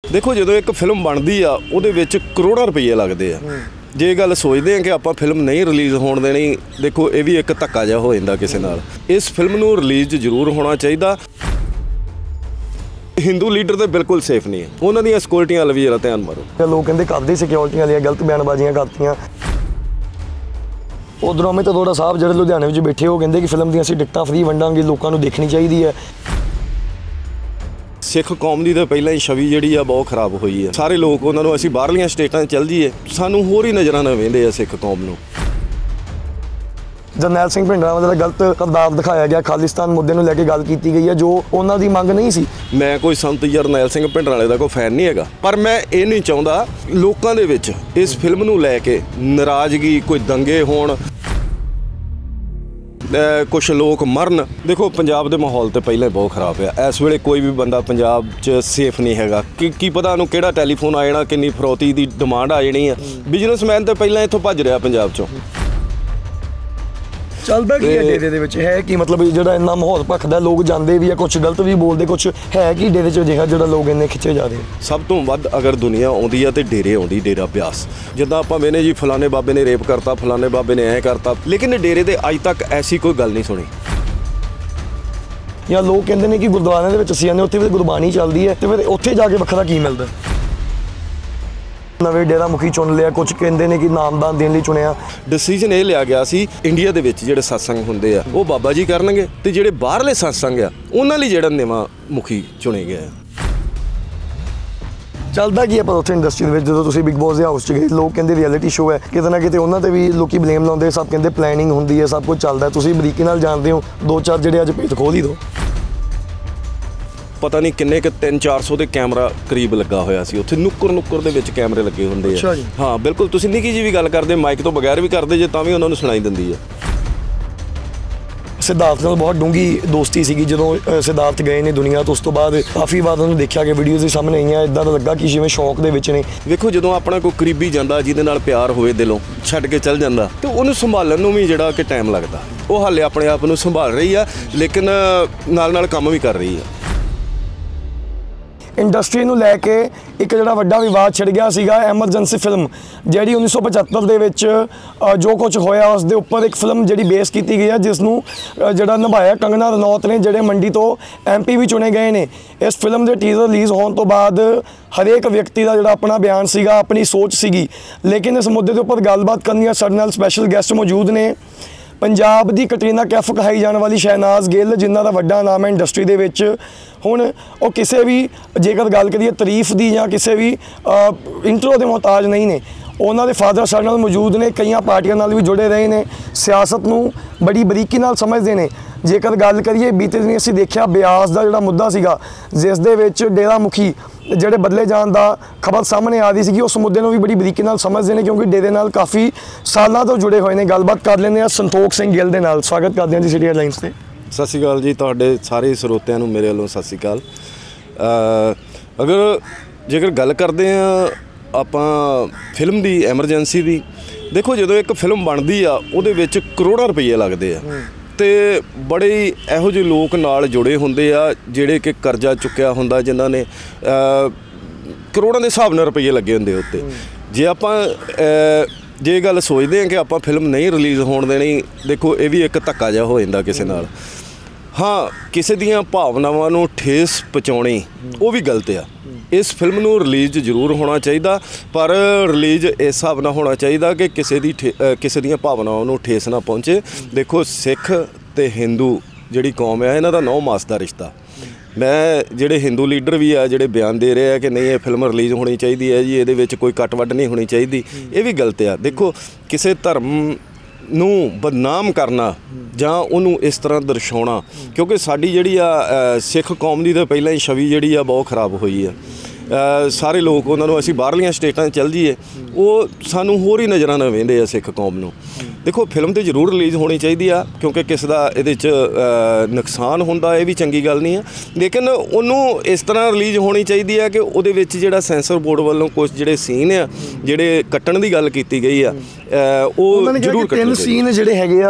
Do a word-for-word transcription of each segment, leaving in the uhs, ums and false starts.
देखो जो एक फिल्म बनती आ उहदे विच करोड़ों रुपये लगते हैं। जे गल सोचते हैं कि आप फिल्म नहीं रिलीज़ होने देनी, देखो ये भी एक धक्का जिहा हो जाता किसी नाल। इस फिल्म नूं रिलीज़ जरूर होना चाहिए। हिंदू लीडर तो बिल्कुल सेफ नहीं है, उन्होंने दी सिक्योरिटियां वाल भी जरा ध्यान मारो। लोग कहते करते सिक्योरिटियां वाली गलत बयानबाजियां करतियां। उधरों अमित अरोड़ा साहब जो लुधियाने में बैठे वो कहते कि फिल्म दी असीं टिकटां फ्री वंडांगे, लोगों को देखनी चाहिए है। सिख कौम की तो पहले ही छवि जी बहुत खराब हुई है। सारे लोग उन्होंने असीं बाहरलियां स्टेटां चल जाइए, सानूं होर ही नज़रां नाल वेंदे आ सिख कौम नूं। जरनैल सिंह भिंडरां का गलत किरदार दिखाया गया, खालिस्तान मुद्दे नूं लैके गल की गई है जो उन्हां दी मंग नहीं सी। मैं कोई संत जरनैल सिंह भिंडरां वाले दा कोई फैन नहीं हैगा, पर मैं ये नहीं चाहुंदा लोकां दे विच इस फिल्म नूं लैके नाराज़गी, कोई दंगे होण, कुछ लोग मरन। देखो पंजाब के माहौल तो पहले बहुत खराब है। इस वेले कोई भी बंदा पंजाब च सेफ नहीं हैगा कि की पता उन्होंने किहड़ा टैलीफोन आ जाना, किन्नी फरौती की डिमांड आ जानी है। बिजनेसमैन तो पहले इत्थों भज रहा पंजाब चों। चलदा की है डेरे दे विच है कि मतलब जिहड़ा इन्ना माहौल भखदा, लोग जांदे भी है, कुछ गलत भी बोलते, कुछ है कि डेरे च अजिहा जिहड़ा लोग इन्ने खिच्चे जा रहे। सब तो वध अगर दुनिया आउंदी है तो डेरे आउंदी, डेरा ब्यास। जिद्दां आपां वेने जी फलाने बाबे ने रेप करता, फलाने बाबे ने ऐ करता, लेकिन डेरे दे अज तक ऐसी कोई गल नहीं सुनी। या लोग कहते हैं कि गुरुद्वारे दे विच असीं आने उत्थे भी गुरबाणी चलदी है, तो फिर उत्थे जाके वखरा की मिलदा। नवे डेरा मुखी चुन लिया, कुछ कहते हैं कि नामदान देने लई चुनिया। डिसीजन ये लिया गया सी इंडिया दे विच जिहड़े सत्संग हुंदे आ वो बाबा जी करनगे, ते जिहड़े बाहरले सत्संग आ उन्हां लई जिहड़ा नवां मुखी चुने गया। चलदा की है पर उत्थे इंडस्ट्री दे विच जदों तुसीं बिग बॉस दे हाउस च गए, लोग कहते रियलिटी शो है, किते ना किते उन्हां ते भी लोकी ब्लेम लाउंदे, सब कहते प्लैनिंग हुंदी है, सब कुछ चलदा। तुसीं बरीकी नाल जाणदे हो, दो चार जिहड़े अज भेत खोल ही दो। पता नहीं किन्ने कि तीन चार सौ के कैमरा करीब लगा होया सी उत्थे, नुक्कर नुक्कर दे विच कैमरे लगे हुंदे आ। हाँ बिल्कुल, तुसीं निक्की जी भी गल करदे माइक तो बगैर भी करदे जे तां भी उन्हां नूं सुणाई दिंदी है। सिद्धार्थ नाल बहुत डूंगी दोस्ती सीगी जदों सिद्धार्थ गए ने दुनिया तो, उस तो बाद काफ़ी बार उन्होंने देखा कि वीडियोज़ के सामने आईयां, इदां दा लगा कि जिवें शौक दे विच ने। देखो जदों अपना कोई करीबी जांदा जिहदे नाल प्यार होवे दिलों, छड्ड के चल जांदा ते उहनूं संभालण नूं भी जिहड़ा कि टाइम लगदा। वो हाले अपने आप नूं संभाल रही है, लेकिन नाल नाल काम भी कर रही है। इंडस्ट्री नूं लैके एक जिहड़ा वड्डा विवाद छिड़ गया सीगा, एमरजेंसी फिल्म जिहड़ी उन्नीस सौ पचहत्तर दे विच जो कुछ होया उस दे उपर एक फिल्म जिहड़ी बेस की गई है, जिसनूं जिहड़ा निभाया कंगना रनौत ने, जिहड़े मंडी तो एम पी भी चुने गए ने। इस फिल्म के टीजर रिलीज़ होने तो बाद हरेक व्यक्ति का जिहड़ा अपना बयान सीगा, अपनी सोच सीगी, लेकिन इस मुद्दे के उपर गलबात करनी साडे नाल स्पैशल गैसट मौजूद ने। पंजाब की कटरीना कैफ कहाई जाने वाली शहनाज गिल, जिन्हां दा वड्डा नाम है इंडस्ट्री दे विच। हुण वो किसी भी जेकर गल करिए तारीफ की या किसी भी इंट्रो के मुहताज नहीं ने। उन्हां दे फादर साडे नाल मौजूद ने, कई पार्टियां नाल भी जुड़े रहे ने, सियासत नूं बड़ी बरीकी नाल समझदे ने। जेकर गल करिए बीते दिन असीं देखिया ब्यास का जिहड़ा मुद्दा सीगा, जिस दे विच डेरा मुखी ਜਿਹੜੇ बदले जाने का खबर सामने आ रही सी, उस मुद्दे को भी बड़ी बरीकी नाल समझते हैं क्योंकि डेरे नाल काफ़ी सालों तो जुड़े हुए हैं। गलबात कर लेंगे संतोख सिंह गिल दे नाल। स्वागत करते हैं जी सिटी हेडलाइंस से। सत श्री अकाल जी, तुहाडे सारे ਸਰੋਤਿਆਂ ਨੂੰ मेरे वालों सत श्री अकाल। अगर जेकर गल करते हैं आपां फिल्म की एमरजेंसी की, देखो जो एक फिल्म बनती आ उहदे विच करोड़ों रुपये लगते हैं, तो बड़े इहो ਜਿਹੇ लोग नाल जुड़े होंदे आ जिहड़े कि करजा चुक्या हुंदा, जिन्हां ने करोड़ों के हिसाब नाल रुपये लगे होंदे उत्ते। जे आपां जे गल सोचते हैं कि आपां फिल्म नहीं रिलीज़ होने देनी, देखो ये भी एक धक्का जिहा हो जांदा किसी नाल। हाँ किसी दियां भावनावां नूं ठेस पहुँचाउणी वो भी गलत आ। इस फिल्म नूं रिलीज़ जरूर होना चाहिए, पर रिलीज़ इस हिसाब नाल होना चाहिए कि किसी दी किसी दियां भावनावां नूं ठेस ना पहुँचे। देखो सिख ते हिंदू जिहड़ी कौम है इन्हां दा नौ मास दा रिश्ता। मैं जिहड़े हिंदू लीडर भी आ जिहड़े बयान दे रहे हैं कि नहीं ये फिल्म रिलीज़ होनी चाहिए है जी, ये विच कोई कट वड्ड नहीं होनी चाहिए, ये भी गलत आ। देखो किसी धर्म नूं बदनाम करना जां उहनूं इस तरह दर्शाउणा, क्योंकि साडी जिहड़ी आ सिख कौम दी तो पहले ही छवि जिहड़ी आ बहुत खराब हुई है। सारे लोग उन्होंने असीं बाहरलियां स्टेटां चल जाइए, वो सानूं होर ही नज़रां नाल वेंदे आ सिख कौम नूं। देखो फिल्म तो जरूर रिलीज़ होनी चाहिए आ, क्योंकि किसी का ये नुकसान होंदा ये भी चंगी गल नहीं है, लेकिन उन्होंने इस तरह रिलीज़ होनी चाहिए है कि उहदे विच जिहड़ा सेंसर बोर्ड वालों कुछ जिहड़े सीन आ जिहड़े कट्टण दी गल कीती गई आ, वो जरूर तीन सीन जिहड़े हैगे आ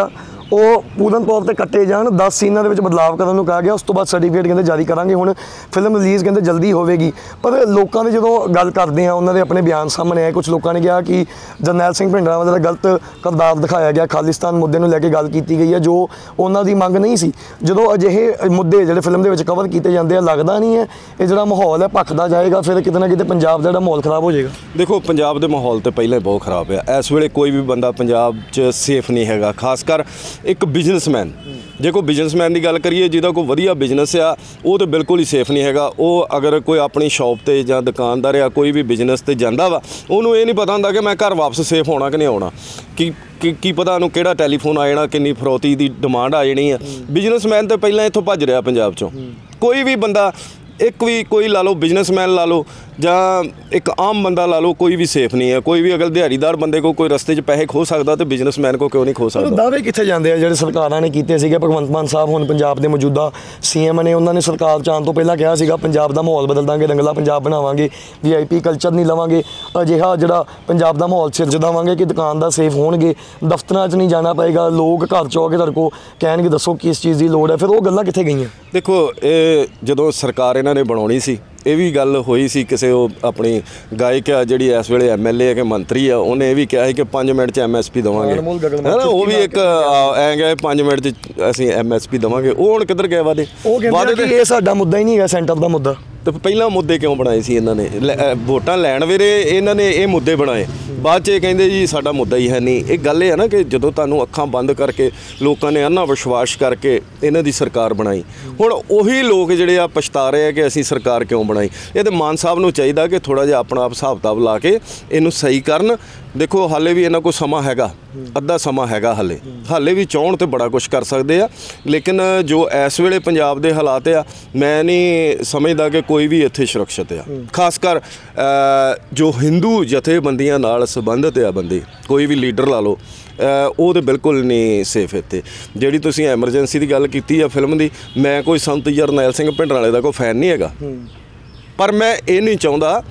ਉਹ ਪੂਰਨ ਤੌਰ ਤੇ ਕੱਟੇ ਜਾਣ। ਦਸ ਸੀਨਾਂ ਦੇ ਵਿੱਚ ਬਦਲਾਅ ਕਰਨ ਨੂੰ ਕਿਹਾ ਗਿਆ। ਉਸ ਤੋਂ ਬਾਅਦ ਸਰਟੀਫਿਕੇਟ ਕਹਿੰਦੇ ਜਾਰੀ ਕਰਾਂਗੇ। ਹੁਣ ਫਿਲਮ ਰਿਲੀਜ਼ ਕਹਿੰਦੇ ਜਲਦੀ ਹੋਵੇਗੀ। ਪਰ ਲੋਕਾਂ ਦੇ ਜਦੋਂ ਗੱਲ ਕਰਦੇ ਆ, ਉਹਨਾਂ ਦੇ ਆਪਣੇ ਬਿਆਨ ਸਾਹਮਣੇ ਆਏ। ਕੁਝ ਲੋਕਾਂ ਨੇ ਕਿਹਾ ਕਿ ਜਰਨੈਲ ਸਿੰਘ ਭਿੰਡਰਾਂਵਾਲੇ ਦਾ ਗਲਤ ਕਿਰਦਾਰ ਦਿਖਾਇਆ ਗਿਆ, ਖਾਲਿਸਤਾਨ ਮੁੱਦੇ ਨੂੰ ਲੈ ਕੇ ਗੱਲ ਕੀਤੀ ਗਈ ਹੈ, ਜੋ ਉਹਨਾਂ ਦੀ ਮੰਗ ਨਹੀਂ ਸੀ। ਜਦੋਂ ਅਜਿਹੇ ਮੁੱਦੇ ਜਿਹੜੇ ਫਿਲਮ ਦੇ ਵਿੱਚ ਕਵਰ ਕੀਤੇ ਜਾਂਦੇ ਆ, ਲੱਗਦਾ ਨਹੀਂ ਹੈ ਇਹ ਜਿਹੜਾ ਮਾਹੌਲ ਹੈ ਭਖਦਾ ਜਾਏਗਾ, ਫਿਰ ਕਿਤੇ ਨਾ ਕਿਤੇ ਪੰਜਾਬ ਦਾ ਜਿਹੜਾ ਮਾਹੌਲ ਖਰਾਬ ਹੋ ਜਾਏਗਾ। ਦੇਖੋ, ਪੰਜਾਬ ਦੇ ਮਾਹੌਲ ਤੇ ਪਹਿਲਾਂ ਹੀ ਬਹੁਤ ਖਰਾਬ ਆ। ਇਸ ਵੇਲੇ ਕੋਈ ਵੀ ਬੰਦਾ ਪੰਜਾਬ 'ਚ ਸੇਫ ਨਹੀਂ ਹੈਗਾ। ਖਾਸ ਕਰ ਇੱਕ ਬਿਜ਼ਨਸਮੈਨ, ਜੇ ਕੋਈ ਬਿਜ਼ਨਸਮੈਨ ਦੀ ਗੱਲ ਕਰੀਏ ਜਿਹਦਾ ਕੋਈ ਵਧੀਆ ਬਿਜ਼ਨਸ ਆ, ਉਹ ਤਾਂ ਬਿਲਕੁਲ ਹੀ ਸੇਫ ਨਹੀਂ ਹੈਗਾ। ਉਹ ਅਗਰ ਕੋਈ ਆਪਣੀ ਸ਼ੌਪ ਤੇ ਜਾਂ ਦੁਕਾਨਦਾਰ ਆ, ਕੋਈ ਵੀ ਬਿਜ਼ਨਸ ਤੇ ਜਾਂਦਾ ਵਾ, ਉਹਨੂੰ ਇਹ ਨਹੀਂ ਪਤਾ ਹੁੰਦਾ ਕਿ ਮੈਂ ਘਰ ਵਾਪਸ ਸੇਫ ਹੋਣਾ ਕਿ ਨਹੀਂ ਆਉਣਾ। ਕਿ ਕੀ ਕੀ ਪਤਾ ਉਹਨੂੰ ਕਿਹੜਾ ਟੈਲੀਫੋਨ ਆ ਜਾਣਾ, ਕਿੰਨੀ ਫਰੌਤੀ ਦੀ ਡਿਮਾਂਡ ਆ ਜਾਣੀ ਆ। ਬਿਜ਼ਨਸਮੈਨ ਤਾਂ ਪਹਿਲਾਂ ਇੱਥੋਂ ਭੱਜ ਰਿਹਾ ਪੰਜਾਬ 'ਚੋਂ। ਕੋਈ ਵੀ ਬੰਦਾ, ਇੱਕ ਵੀ ਕੋਈ ਲਾ ਲਓ, ਬਿਜ਼ਨਸਮੈਨ ਲਾ ਲਓ ਜਾਂ ਇੱਕ ਆਮ ਬੰਦਾ ਲਾ ਲਓ, ਕੋਈ ਵੀ ਸੇਫ ਨਹੀਂ ਹੈ। ਕੋਈ ਵੀ ਅਗਰ ਦਿਹਾੜੀਦਾਰ ਬੰਦੇ ਕੋ ਕੋਈ ਰਸਤੇ 'ਚ ਪੈਸੇ ਖੋ ਸਕਦਾ ਤੇ ਬਿਜ਼ਨਸਮੈਨ ਕੋ ਕਿਉਂ ਨਹੀਂ ਖੋ ਸਕਦਾ। ਦਾਅਵੇ ਕਿੱਥੇ ਜਾਂਦੇ ਆ ਜਿਹੜੇ ਸਰਕਾਰਾਂ ਨੇ ਕੀਤੇ ਸੀਗੇ। ਭਗਵੰਤ ਮਾਨ ਸਾਹਿਬ ਹੁਣ ਪੰਜਾਬ ਦੇ ਮੌਜੂਦਾ ਸੀ ਐਮ ਨੇ, ਉਹਨਾਂ ਨੇ ਸਰਕਾਰ 'ਚ ਆਉਣ ਤੋਂ ਪਹਿਲਾਂ ਕਿਹਾ ਸੀਗਾ ਪੰਜਾਬ ਦਾ ਮਾਹੌਲ ਬਦਲ ਦਾਂਗੇ, ਰੰਗਲਾ ਪੰਜਾਬ ਬਣਾਵਾਂਗੇ, ਵੀ ਆਈ ਪੀ ਕਲਚਰ ਨਹੀਂ ਲਵਾਂਗੇ, ਅਜਿਹਾ ਜਿਹੜਾ ਪੰਜਾਬ ਦਾ ਮਾਹੌਲ ਸਿਰਜ ਦੇਵਾਂਗੇ ਕਿ ਦੁਕਾਨਦਾਰ ਸੇਫ ਹੋਣਗੇ, ਦਫ਼ਤਰਾਂ 'ਚ ਨਹੀਂ ਜਾਣਾ ਪਏਗਾ, ਲੋਕ ਘਰ 'ਚ ਆ ਕੇ ਤੁਹਾਡੇ ਕੋਲ ਕਹਿਣਗੇ ਦੱਸੋ ਕਿਸ ਚੀਜ਼ ਦੀ ਲੋੜ ਹੈ। ਫਿਰ ਉਹ ਗੱਲਾਂ ਕਿੱਥੇ ਗਈਆਂ? ਦੇਖੋ, ਇਹ ਜਦੋਂ ਸਰਕਾਰ ਇਹਨਾਂ ਨੇ ਬਣਾਉਣੀ ਸੀ, ਇਹ ਵੀ ਗੱਲ ਹੋਈ ਸੀ ਕਿਸੇ ਉਹ ਆਪਣੀ ਗਾਇਕ ਆ ਜਿਹੜੀ ਇਸ ਵੇਲੇ ਐਮ ਐਲ ਏ ਹੈ ਕਿ ਮੰਤਰੀ ਆ, ਉਹਨੇ ਇਹ ਵੀ ਕਿਹਾ ਸੀ ਕਿ ਪੰਜ ਮਿੰਟ 'ਚ ਐਮ ਐਸ ਪੀ ਦੇਵਾਂਗੇ, ਹੈ ਨਾ। ਉਹ ਵੀ ਇੱਕ ਐਂ ਗਿਆ ਪੰਜ ਮਿੰਟ 'ਚ ਅਸੀਂ ਐਮ ਐਸ ਪੀ ਦੇਵਾਂਗੇ। ਉਹ ਹੁਣ ਕਿੱਧਰ ਗਏ ਵਾਦੇ? ਉਹ ਕਹਿੰਦੇ ਕਿ ਇਹ ਸਾਡਾ ਮੁੱਦਾ ਹੀ ਨਹੀਂ ਹੈਗਾ, ਸੈਂਟਰ ਦਾ ਮੁੱਦਾ। ਤੇ ਪਹਿਲਾਂ ਮੁੱਦੇ ਕਿਉਂ ਬਣਾਏ ਸੀ ਇਹਨਾਂ ਨੇ? ਵੋਟਾਂ ਲੈਣ ਵੇਲੇ ਇਹਨਾਂ ਨੇ ਇਹ ਮੁੱਦੇ ਬਣਾਏ, ਬਾਅਦ 'ਚ ਇਹ ਕਹਿੰਦੇ ਜੀ ਸਾਡਾ ਮੁੱਦਾ ਹੀ ਹੈ ਨਹੀਂ। ਇਹ ਗੱਲ ਇਹ ਹੈ ਨਾ ਕਿ ਜਦੋਂ ਤੁਹਾਨੂੰ ਅੱਖਾਂ ਬੰਦ ਕਰਕੇ ਲੋਕਾਂ ਨੇ ਅੰਨਾ ਵਿਸ਼ਵਾਸ ਕਰਕੇ ਇਹਨਾਂ ਦੀ ਸਰਕਾਰ ਬਣਾਈ, ਹੁਣ ਉਹੀ ਲੋਕ ਜਿਹੜੇ ਆ ਪਛਤਾ ਰਹੇ ਆ ਕਿ ਅਸੀਂ ਸਰਕਾਰ ਕਿਉਂ ਬਣਾਈ। ਇਹ ਤਾਂ ਮਾਨ ਸਾਹਿਬ ਨੂੰ ਚਾਹੀਦਾ ਕਿ ਥੋੜ੍ਹਾ ਜਿਹਾ ਆਪਣਾ ਆਪ ਹਿਸਾਬ ਕਿਤਾਬ ਲਾ ਕੇ ਇਹਨੂੰ ਸਹੀ ਕਰਨ। ਦੇਖੋ, ਹਾਲੇ ਵੀ ਇਹਨਾਂ ਕੋਲ ਸਮਾਂ ਹੈਗਾ, ਅੱਧਾ ਸਮਾਂ ਹੈਗਾ ਹਾਲੇ ਹਾਲੇ ਵੀ ਚਾਹੁਣ ਤੇ ਬੜਾ ਕੁਝ ਕਰ ਸਕਦੇ ਆ। ਲੇਕਿਨ ਜੋ ਇਸ ਵੇਲੇ ਪੰਜਾਬ ਦੇ ਹਾਲਾਤ ਆ, ਮੈਂ ਨਹੀਂ ਸਮਝਦਾ ਕਿ ਕੋਈ ਵੀ ਇੱਥੇ ਸੁਰੱਖਿਅਤ ਆ। ਖਾਸ ਕਰ ਜੋ ਹਿੰਦੂ ਜਥੇਬੰਦੀਆਂ ਨਾਲ ਸੰਬੰਧਿਤ ਆ ਬੰਦੇ, ਕੋਈ ਵੀ ਲੀਡਰ ਲਾ ਲਓ, ਉਹ ਤਾਂ ਬਿਲਕੁਲ ਨਹੀਂ ਸੇਫ ਇੱਥੇ। ਜਿਹੜੀ ਤੁਸੀਂ ਐਮਰਜੈਂਸੀ ਦੀ ਗੱਲ ਕੀਤੀ ਆ ਫਿਲਮ ਦੀ, ਮੈਂ ਕੋਈ ਸੰਤ ਜਰਨੈਲ ਸਿੰਘ ਭਿੰਡਰਾਂਵਾਲੇ ਦਾ ਕੋਈ ਫੈਨ ਨਹੀਂ ਹੈਗਾ, ਪਰ ਮੈਂ ਇਹ ਨਹੀਂ ਚਾਹੁੰਦਾ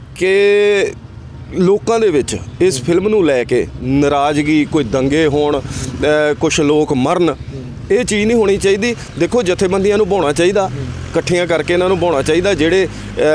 ਕਿ ਲੋਕਾਂ ਦੇ ਵਿੱਚ ਇਸ ਫਿਲਮ ਨੂੰ ਲੈ ਕੇ ਨਾਰਾਜ਼ਗੀ, ਕੋਈ ਦੰਗੇ ਹੋਣ, ਕੁਛ ਲੋਕ ਮਰਨ, ਇਹ ਚੀਜ਼ ਨਹੀਂ ਹੋਣੀ ਚਾਹੀਦੀ। ਦੇਖੋ, ਜਥੇਬੰਦੀਆਂ ਨੂੰ ਬਾਉਣਾ ਚਾਹੀਦਾ, ਇਕੱਠੀਆਂ ਕਰਕੇ ਇਹਨਾਂ ਨੂੰ ਬਾਉਣਾ ਚਾਹੀਦਾ। ਜਿਹੜੇ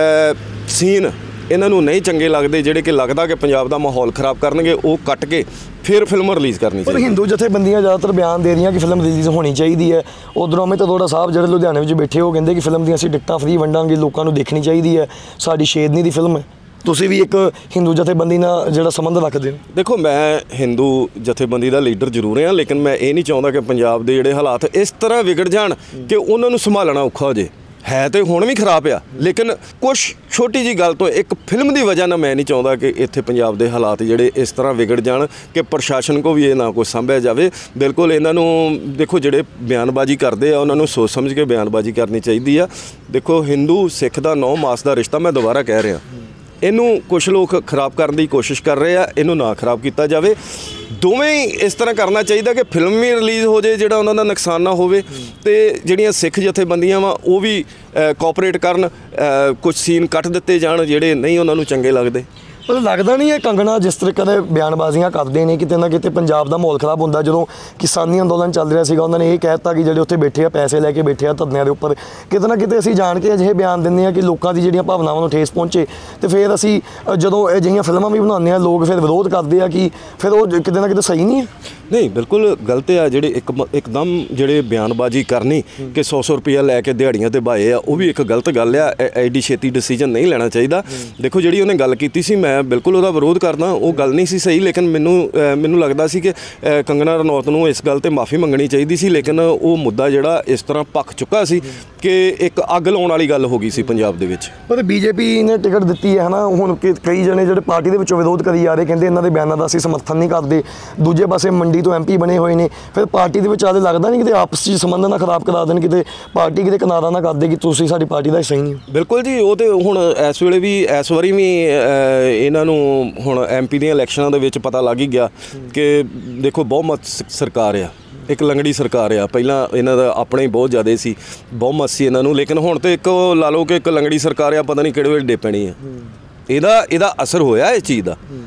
ਸੀਨ ਇਹਨਾਂ ਨੂੰ ਨਹੀਂ ਚੰਗੇ ਲੱਗਦੇ, ਜਿਹੜੇ ਕਿ ਲੱਗਦਾ ਕਿ ਪੰਜਾਬ ਦਾ ਮਾਹੌਲ ਖਰਾਬ ਕਰਨਗੇ, ਉਹ ਕੱਟ ਕੇ ਫਿਰ ਫਿਲਮ ਰਿਲੀਜ਼ ਕਰਨੀ ਚਾਹੀਦੀ। ਪਰ ਹਿੰਦੂ ਜਥੇਬੰਦੀਆਂ ਜ਼ਿਆਦਾਤਰ ਬਿਆਨ ਦੇ ਰਹੀਆਂ ਕਿ ਫਿਲਮ ਰਿਲੀਜ਼ ਹੋਣੀ ਚਾਹੀਦੀ ਹੈ। ਉਧਰੋਂ ਅਮਿਤ ਅਰੋੜਾ ਸਾਹਿਬ ਜਿਹੜੇ ਲੁਧਿਆਣੇ ਵਿੱਚ ਬੈਠੇ, ਉਹ ਕਹਿੰਦੇ ਕਿ ਫਿਲਮ ਦੀਆਂ ਅਸੀਂ ਟਿਕਟਾਂ ਫ੍ਰੀ ਵੰਡਾਂਗੇ, ਲੋਕਾਂ ਨੂੰ ਦੇਖਣੀ ਚਾਹੀਦੀ ਹੈ, ਸਾਡੀ ਸ਼ੇਦਨੀ ਦੀ ਫਿਲਮ ਹੈ। ਤੁਸੀਂ ਵੀ ਇੱਕ ਹਿੰਦੂ ਜਥੇਬੰਦੀ ਨਾਲ ਜਿਹੜਾ ਸੰਬੰਧ ਰੱਖਦੇ ਹੋ? ਦੇਖੋ, ਮੈਂ ਹਿੰਦੂ ਜਥੇਬੰਦੀ ਦਾ ਲੀਡਰ ਜ਼ਰੂਰ ਹਾਂ, ਲੇਕਿਨ ਮੈਂ ਇਹ ਨਹੀਂ ਚਾਹੁੰਦਾ ਕਿ ਪੰਜਾਬ ਦੇ ਜਿਹੜੇ ਹਾਲਾਤ ਇਸ ਤਰ੍ਹਾਂ ਵਿਗੜ ਜਾਣ ਕਿ ਉਹਨਾਂ ਨੂੰ ਸੰਭਾਲਣਾ ਔਖਾ ਹੋ ਜੇ। ਹੈ ਤੇ ਹੁਣ ਵੀ ਖਰਾਬ ਆ, ਲੇਕਿਨ ਕੁਛ ਛੋਟੀ ਜੀ ਗੱਲ ਤੋਂ, ਇੱਕ ਫਿਲਮ ਦੀ ਵਜ੍ਹਾ ਨਾਲ ਮੈਂ ਨਹੀਂ ਚਾਹੁੰਦਾ ਕਿ ਇੱਥੇ ਪੰਜਾਬ ਦੇ ਹਾਲਾਤ ਜਿਹੜੇ ਇਸ ਤਰ੍ਹਾਂ ਵਿਗੜ ਜਾਣ ਕਿ ਪ੍ਰਸ਼ਾਸਨ ਕੋ ਵੀ ਇਹ ਨਾ ਕੁਛ ਸੰਭਿਆ ਜਾਵੇ। ਬਿਲਕੁਲ ਇਹਨਾਂ ਨੂੰ ਦੇਖੋ, ਜਿਹੜੇ ਬਿਆਨਬਾਜ਼ੀ ਕਰਦੇ ਆ ਉਹਨਾਂ ਨੂੰ ਸੋਚ ਸਮਝ ਕੇ ਬਿਆਨਬਾਜ਼ੀ ਕਰਨੀ ਚਾਹੀਦੀ ਆ। ਦੇਖੋ, ਹਿੰਦੂ ਸਿੱਖ ਦਾ ਨੌ ਮਾਸ ਦਾ ਰਿਸ਼ਤਾ, ਮੈਂ ਦੁਬਾਰਾ ਕਹਿ ਰਿਹਾ, ਇਹਨੂੰ ਕੁਛ ਲੋਕ ਖਰਾਬ ਕਰਨ ਦੀ ਕੋਸ਼ਿਸ਼ ਕਰ ਰਹੇ ਆ, ਇਹਨੂੰ ਨਾ ਖਰਾਬ ਕੀਤਾ ਜਾਵੇ। ਦੋਵੇਂ ਹੀ ਇਸ ਤਰ੍ਹਾਂ ਕਰਨਾ ਚਾਹੀਦਾ ਕਿ ਫਿਲਮ ਵੀ ਰਿਲੀਜ਼ ਹੋ ਜਾਏ, ਜਿਹੜਾ ਉਹਨਾਂ ਦਾ ਨੁਕਸਾਨ ਨਾ ਹੋਵੇ, ਤੇ ਜਿਹੜੀਆਂ ਸਿੱਖ ਜਥੇਬੰਦੀਆਂ ਵਾ ਉਹ ਵੀ ਕੋਆਪਰੇਟ ਕਰਨ, ਕੁਝ ਸੀਨ ਕੱਟ ਦਿੱਤੇ ਜਾਣ ਜਿਹੜੇ ਨਹੀਂ ਉਹਨਾਂ ਨੂੰ ਚੰਗੇ ਲੱਗਦੇ। ਪਰ ਲੱਗਦਾ ਨਹੀਂ ਹੈ ਕੰਗਣਾ ਜਿਸ ਤਰੀਕੇ ਦੇ ਬਿਆਨਬਾਜ਼ੀਆਂ ਕਰਦੇ ਨੇ, ਕਿਤੇ ਨਾ ਕਿਤੇ ਪੰਜਾਬ ਦਾ ਮਾਹੌਲ ਖਰਾਬ ਹੁੰਦਾ। ਜਦੋਂ ਕਿਸਾਨੀ ਅੰਦੋਲਨ ਚੱਲ ਰਿਹਾ ਸੀਗਾ, ਉਹਨਾਂ ਨੇ ਇਹ ਕਹਿ ਦਿੱਤਾ ਕਿ ਜਿਹੜੇ ਉੱਥੇ ਬੈਠੇ ਆ ਪੈਸੇ ਲੈ ਕੇ ਬੈਠੇ ਆ ਧਰਨਿਆਂ ਦੇ ਉੱਪਰ, ਕਿਤੇ ਨਾ ਕਿਤੇ ਅਸੀਂ ਜਾਣ ਕੇ ਅਜਿਹੇ ਬਿਆਨ ਦਿੰਦੇ ਹਾਂ ਕਿ ਲੋਕਾਂ ਦੀ ਜਿਹੜੀਆਂ ਭਾਵਨਾਵਾਂ ਨੂੰ ਠੇਸ ਪਹੁੰਚੇ, ਤੇ ਫਿਰ ਅਸੀਂ ਜਦੋਂ ਅਜਿਹੀਆਂ ਫਿਲਮਾਂ ਵੀ ਬਣਾਉਂਦੇ ਹਾਂ, ਲੋਕ ਫਿਰ ਵਿਰੋਧ ਕਰਦੇ ਆ ਕਿ ਫਿਰ ਉਹ ਕਿਤੇ ਨਾ ਕਿਤੇ ਸਹੀ ਨਹੀਂ ਹੈ। ਨਹੀਂ, ਬਿਲਕੁਲ ਗਲਤ ਆ। ਜਿਹੜੇ ਇੱਕ ਇੱਕਦਮ ਜਿਹੜੇ ਬਿਆਨਬਾਜ਼ੀ ਕਰਨੀ ਕਿ ਸੌ ਸੌ ਰੁਪਈਆ ਲੈ ਕੇ ਦਿਹਾੜੀਆਂ ਤੇ ਬਾਏ ਆ, ਉਹ ਵੀ ਇੱਕ ਗਲਤ ਗੱਲ ਆ। ਐਡੀ ਛੇਤੀ ਡਿਸੀਜਨ ਨਹੀਂ ਲੈਣਾ ਚਾਹੀਦਾ। ਦੇਖੋ, ਜਿਹੜੀ ਉਹਨੇ ਗੱਲ ਕੀਤੀ ਸੀ, ਮੈਂ ਬਿਲਕੁਲ ਉਹਦਾ ਵਿਰੋਧ ਕਰਦਾ, ਉਹ ਗੱਲ ਨਹੀਂ ਸੀ ਸਹੀ, ਲੇਕਿਨ ਮੈਨੂੰ ਮੈਨੂੰ ਲੱਗਦਾ ਸੀ ਕਿ ਕੰਗਨਾ ਰਣੌਤ ਨੂੰ ਇਸ ਗੱਲ ਤੇ ਮਾਫੀ ਮੰਗਣੀ ਚਾਹੀਦੀ ਸੀ। ਲੇਕਿਨ ਉਹ ਮੁੱਦਾ ਜਿਹੜਾ ਇਸ ਤਰ੍ਹਾਂ ਭਖ ਚੁੱਕਾ ਸੀ ਕਿ ਇੱਕ ਅੱਗ ਲਾਉਣ ਵਾਲੀ ਗੱਲ ਹੋ ਗਈ ਸੀ ਪੰਜਾਬ ਦੇ ਵਿੱਚ। ਪਰ ਬੀਜੇਪੀ ਨੇ ਟਿਕਟ ਦਿੱਤੀ ਹੈ ਨਾ, ਹੁਣ ਕਈ ਜਣੇ ਜਿਹੜੇ ਪਾਰਟੀ ਦੇ ਵਿੱਚੋਂ ਵਿਰੋਧ ਕਰੀ ਜਾ ਰਹੇ, ਕਹਿੰਦੇ ਇਹਨਾਂ ਦੇ ਬਿਆਨਾਂ ਦਾ ਅਸੀਂ ਸਮਰਥਨ ਨਹੀਂ ਕਰਦੇ। ਦੂਜੇ ਪਾਸੇ ਮੰਡੀ ਤੋਂ ਐਮ ਪੀ ਬਣੇ ਹੋਏ ਨੇ, ਫਿਰ ਪਾਰਟੀ ਦੇ ਵਿੱਚ ਆਲੇ ਲੱਗਦਾ ਨਹੀਂ ਕਿਤੇ ਆਪਸ 'ਚ ਸੰਬੰਧ ਨਾ ਖਰਾਬ ਕਰਾ ਦੇਣ, ਕਿਤੇ ਪਾਰਟੀ ਕਿਤੇ ਕਿਨਾਰਾ ਨਾ ਕਰਦੇ ਕਿ ਤੁਸੀਂ ਸਾਡੀ ਪਾਰਟੀ ਦਾ ਸਹੀ ਨਹੀਂ ਹੋ। ਬਿਲਕੁਲ ਜੀ, ਉਹ ਤੇ ਹੁਣ ਇਸ ਵੇਲੇ ਵੀ ਇਸ ਵਾਰੀ ਵੀ ਇਹਨਾਂ ਨੂੰ ਹੁਣ ਐਮ ਪੀ ਦੀਆਂ ਇਲੈਕਸ਼ਨਾਂ ਦੇ ਵਿੱਚ ਪਤਾ ਲੱਗ ਹੀ ਗਿਆ ਕਿ ਦੇਖੋ ਬਹੁਮਤ ਸਰਕਾਰ ਆ, ਇੱਕ ਲੰਗੜੀ ਸਰਕਾਰ ਆ। ਪਹਿਲਾਂ ਇਹਨਾਂ ਦਾ ਆਪਣੇ ਹੀ ਬਹੁਤ ਜ਼ਿਆਦਾ ਸੀ, ਬਹੁਮਤ ਸੀ ਇਹਨਾਂ ਨੂੰ, ਲੇਕਿਨ ਹੁਣ ਤਾਂ ਇੱਕ ਲਾ ਲਓ ਕਿ ਇੱਕ ਲੰਗੜੀ ਸਰਕਾਰ ਆ, ਪਤਾ ਨਹੀਂ ਕਿਹੜੇ ਵੇਲੇ ਡੇ ਪੈਣੀ ਆ। ਇਹਦਾ ਇਹਦਾ ਅਸਰ ਹੋਇਆ ਇਸ ਚੀਜ਼ ਦਾ।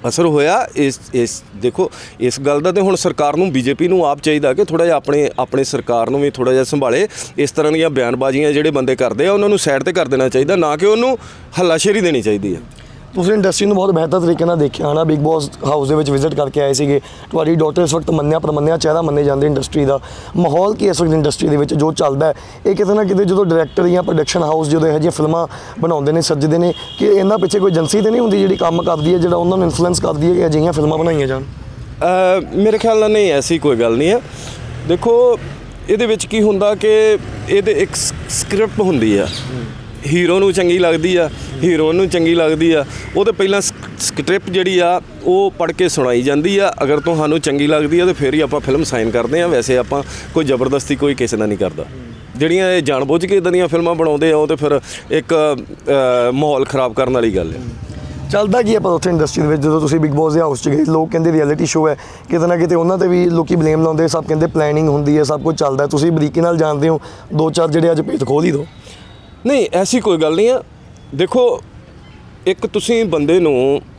ਅਸਰ ਹੋਇਆ। ਇਸ ਇਸ ਦੇਖੋ ਇਸ ਗੱਲ ਦਾ ਤੇ ਹੁਣ ਸਰਕਾਰ ਨੂੰ ਬੀਜੇਪੀ ਨੂੰ ਆਪ ਚਾਹੀਦਾ ਕਿ ਥੋੜ੍ਹਾ ਜਿਹਾ ਆਪਣੇ ਆਪਣੇ ਸਰਕਾਰ ਨੂੰ ਵੀ ਥੋੜ੍ਹਾ ਜਿਹਾ ਸੰਭਾਲੇ। ਇਸ ਤਰ੍ਹਾਂ ਦੀਆਂ ਬਿਆਨਬਾਜ਼ੀਆਂ ਜਿਹੜੇ ਬੰਦੇ ਕਰਦੇ ਆ ਉਹਨਾਂ ਨੂੰ ਸਾਈਡ 'ਤੇ ਕਰ ਦੇਣਾ ਚਾਹੀਦਾ, ਨਾ ਕਿ ਉਹਨੂੰ ਹੱਲਾਸ਼ੇਰੀ ਦੇਣੀ ਚਾਹੀਦੀ ਹੈ। ਤੁਸੀਂ ਇੰਡਸਟਰੀ ਨੂੰ ਬਹੁਤ ਬਿਹਤਰ ਤਰੀਕੇ ਨਾਲ ਦੇਖਿਆ ਹੈ ਨਾ, ਬਿਗ ਬੌਸ ਹਾਊਸ ਦੇ ਵਿੱਚ ਵਿਜ਼ਿਟ ਕਰਕੇ ਆਏ ਸੀਗੇ। ਤੁਹਾਡੀ ਡਾਟਰ ਇਸ ਵਕਤ ਮੰਨਿਆ ਪ੍ਰਮੰਨਿਆ ਚਿਹਰਾ ਮੰਨੇ ਜਾਂਦੇ ਇੰਡਸਟਰੀ ਦਾ। ਮਾਹੌਲ ਕੀ ਇਸ ਵਕਤ ਇੰਡਸਟਰੀ ਦੇ ਵਿੱਚ ਜੋ ਚੱਲਦਾ ਹੈ, ਇਹ ਕਿਤੇ ਨਾ ਕਿਤੇ ਜਦੋਂ ਡਾਇਰੈਕਟਰ ਜਾਂ ਪ੍ਰੋਡਕਸ਼ਨ ਹਾਊਸ ਜਦੋਂ ਇਹੋ ਜਿਹੀਆਂ ਫਿਲਮਾਂ ਬਣਾਉਂਦੇ ਨੇ ਸੱਜਦੇ ਨੇ, ਕਿ ਇਹਨਾਂ ਪਿੱਛੇ ਕੋਈ ਏਜੰਸੀ ਤਾਂ ਨਹੀਂ ਹੁੰਦੀ ਜਿਹੜੀ ਕੰਮ ਕਰਦੀ ਹੈ, ਜਿਹੜਾ ਉਹਨਾਂ ਨੂੰ ਇਨਫਲੂਐਂਸ ਕਰਦੀ ਹੈ ਕਿ ਅਜਿਹੀਆਂ ਫਿਲਮਾਂ ਬਣਾਈਆਂ ਜਾਣ? ਮੇਰੇ ਖਿਆਲ ਨਾਲ ਨਹੀਂ, ਐਸੀ ਕੋਈ ਗੱਲ ਨਹੀਂ ਹੈ। ਦੇਖੋ ਇਹਦੇ ਵਿੱਚ ਕੀ ਹੁੰਦਾ ਕਿ ਇਹਦੇ ਇੱਕ ਸਕ੍ਰਿਪਟ ਹੁੰਦੀ ਆ, ਹੀਰੋ ਨੂੰ ਚੰਗੀ ਲੱਗਦੀ ਆ, ਹੀਰੋਇਨ ਨੂੰ ਚੰਗੀ ਲੱਗਦੀ ਆ, ਉਹ ਤਾਂ ਪਹਿਲਾਂ ਸਕ੍ਰਿਪਟ ਜਿਹੜੀ ਆ ਉਹ ਪੜ੍ਹ ਕੇ ਸੁਣਾਈ ਜਾਂਦੀ ਆ। ਅਗਰ ਤੁਹਾਨੂੰ ਚੰਗੀ ਲੱਗਦੀ ਆ ਤਾਂ ਫਿਰ ਹੀ ਆਪਾਂ ਫਿਲਮ ਸਾਈਨ ਕਰਦੇ ਆ। ਵੈਸੇ ਆਪਾਂ ਕੋਈ ਜ਼ਬਰਦਸਤੀ ਕੋਈ ਕਿਸੇ ਦਾ ਨਹੀਂ ਕਰਦਾ। ਜਿਹੜੀਆਂ ਇਹ ਜਾਣਬੁੱਝ ਕੇ ਇੱਦਾਂ ਦੀਆਂ ਫਿਲਮਾਂ ਬਣਾਉਂਦੇ ਆ ਉਹ ਤਾਂ ਫਿਰ ਇੱਕ ਮਾਹੌਲ ਖ਼ਰਾਬ ਕਰਨ ਵਾਲੀ ਗੱਲ ਹੈ। ਚੱਲਦਾ ਕੀ ਹੈ ਪਰ ਉੱਥੇ ਇੰਡਸਟਰੀ ਦੇ ਵਿੱਚ ਜਦੋਂ ਤੁਸੀਂ ਬਿਗ ਬੌਸ ਦੇ ਹਾਊਸ 'ਚ ਗਏ, ਲੋਕ ਕਹਿੰਦੇ ਰਿਐਲਿਟੀ ਸ਼ੋਅ ਹੈ, ਕਿਤੇ ਨਾ ਕਿਤੇ ਉਹਨਾਂ 'ਤੇ ਵੀ ਲੋਕੀ ਬਲੇਮ ਲਾਉਂਦੇ, ਸਭ ਕਹਿੰਦੇ ਪਲੈਨਿੰਗ ਹੁੰਦੀ ਹੈ, ਸਭ ਕੁਝ ਚੱਲਦਾ। ਤੁਸੀਂ ਬਰੀਕੀ ਨਾਲ ਜਾਣਦੇ ਹੋ, ਦੋ ਚਾਰ ਜਿਹੜੇ ਅੱਜ ਭੇਤ ਖੋਲ੍ਹ ਹੀ ਦਿਓ। ਨਹੀਂ, ਐਸੀ ਕੋਈ ਗੱਲ ਨਹੀਂ ਆ। ਦੇਖੋ ਇੱਕ ਤੁਸੀਂ ਬੰਦੇ ਨੂੰ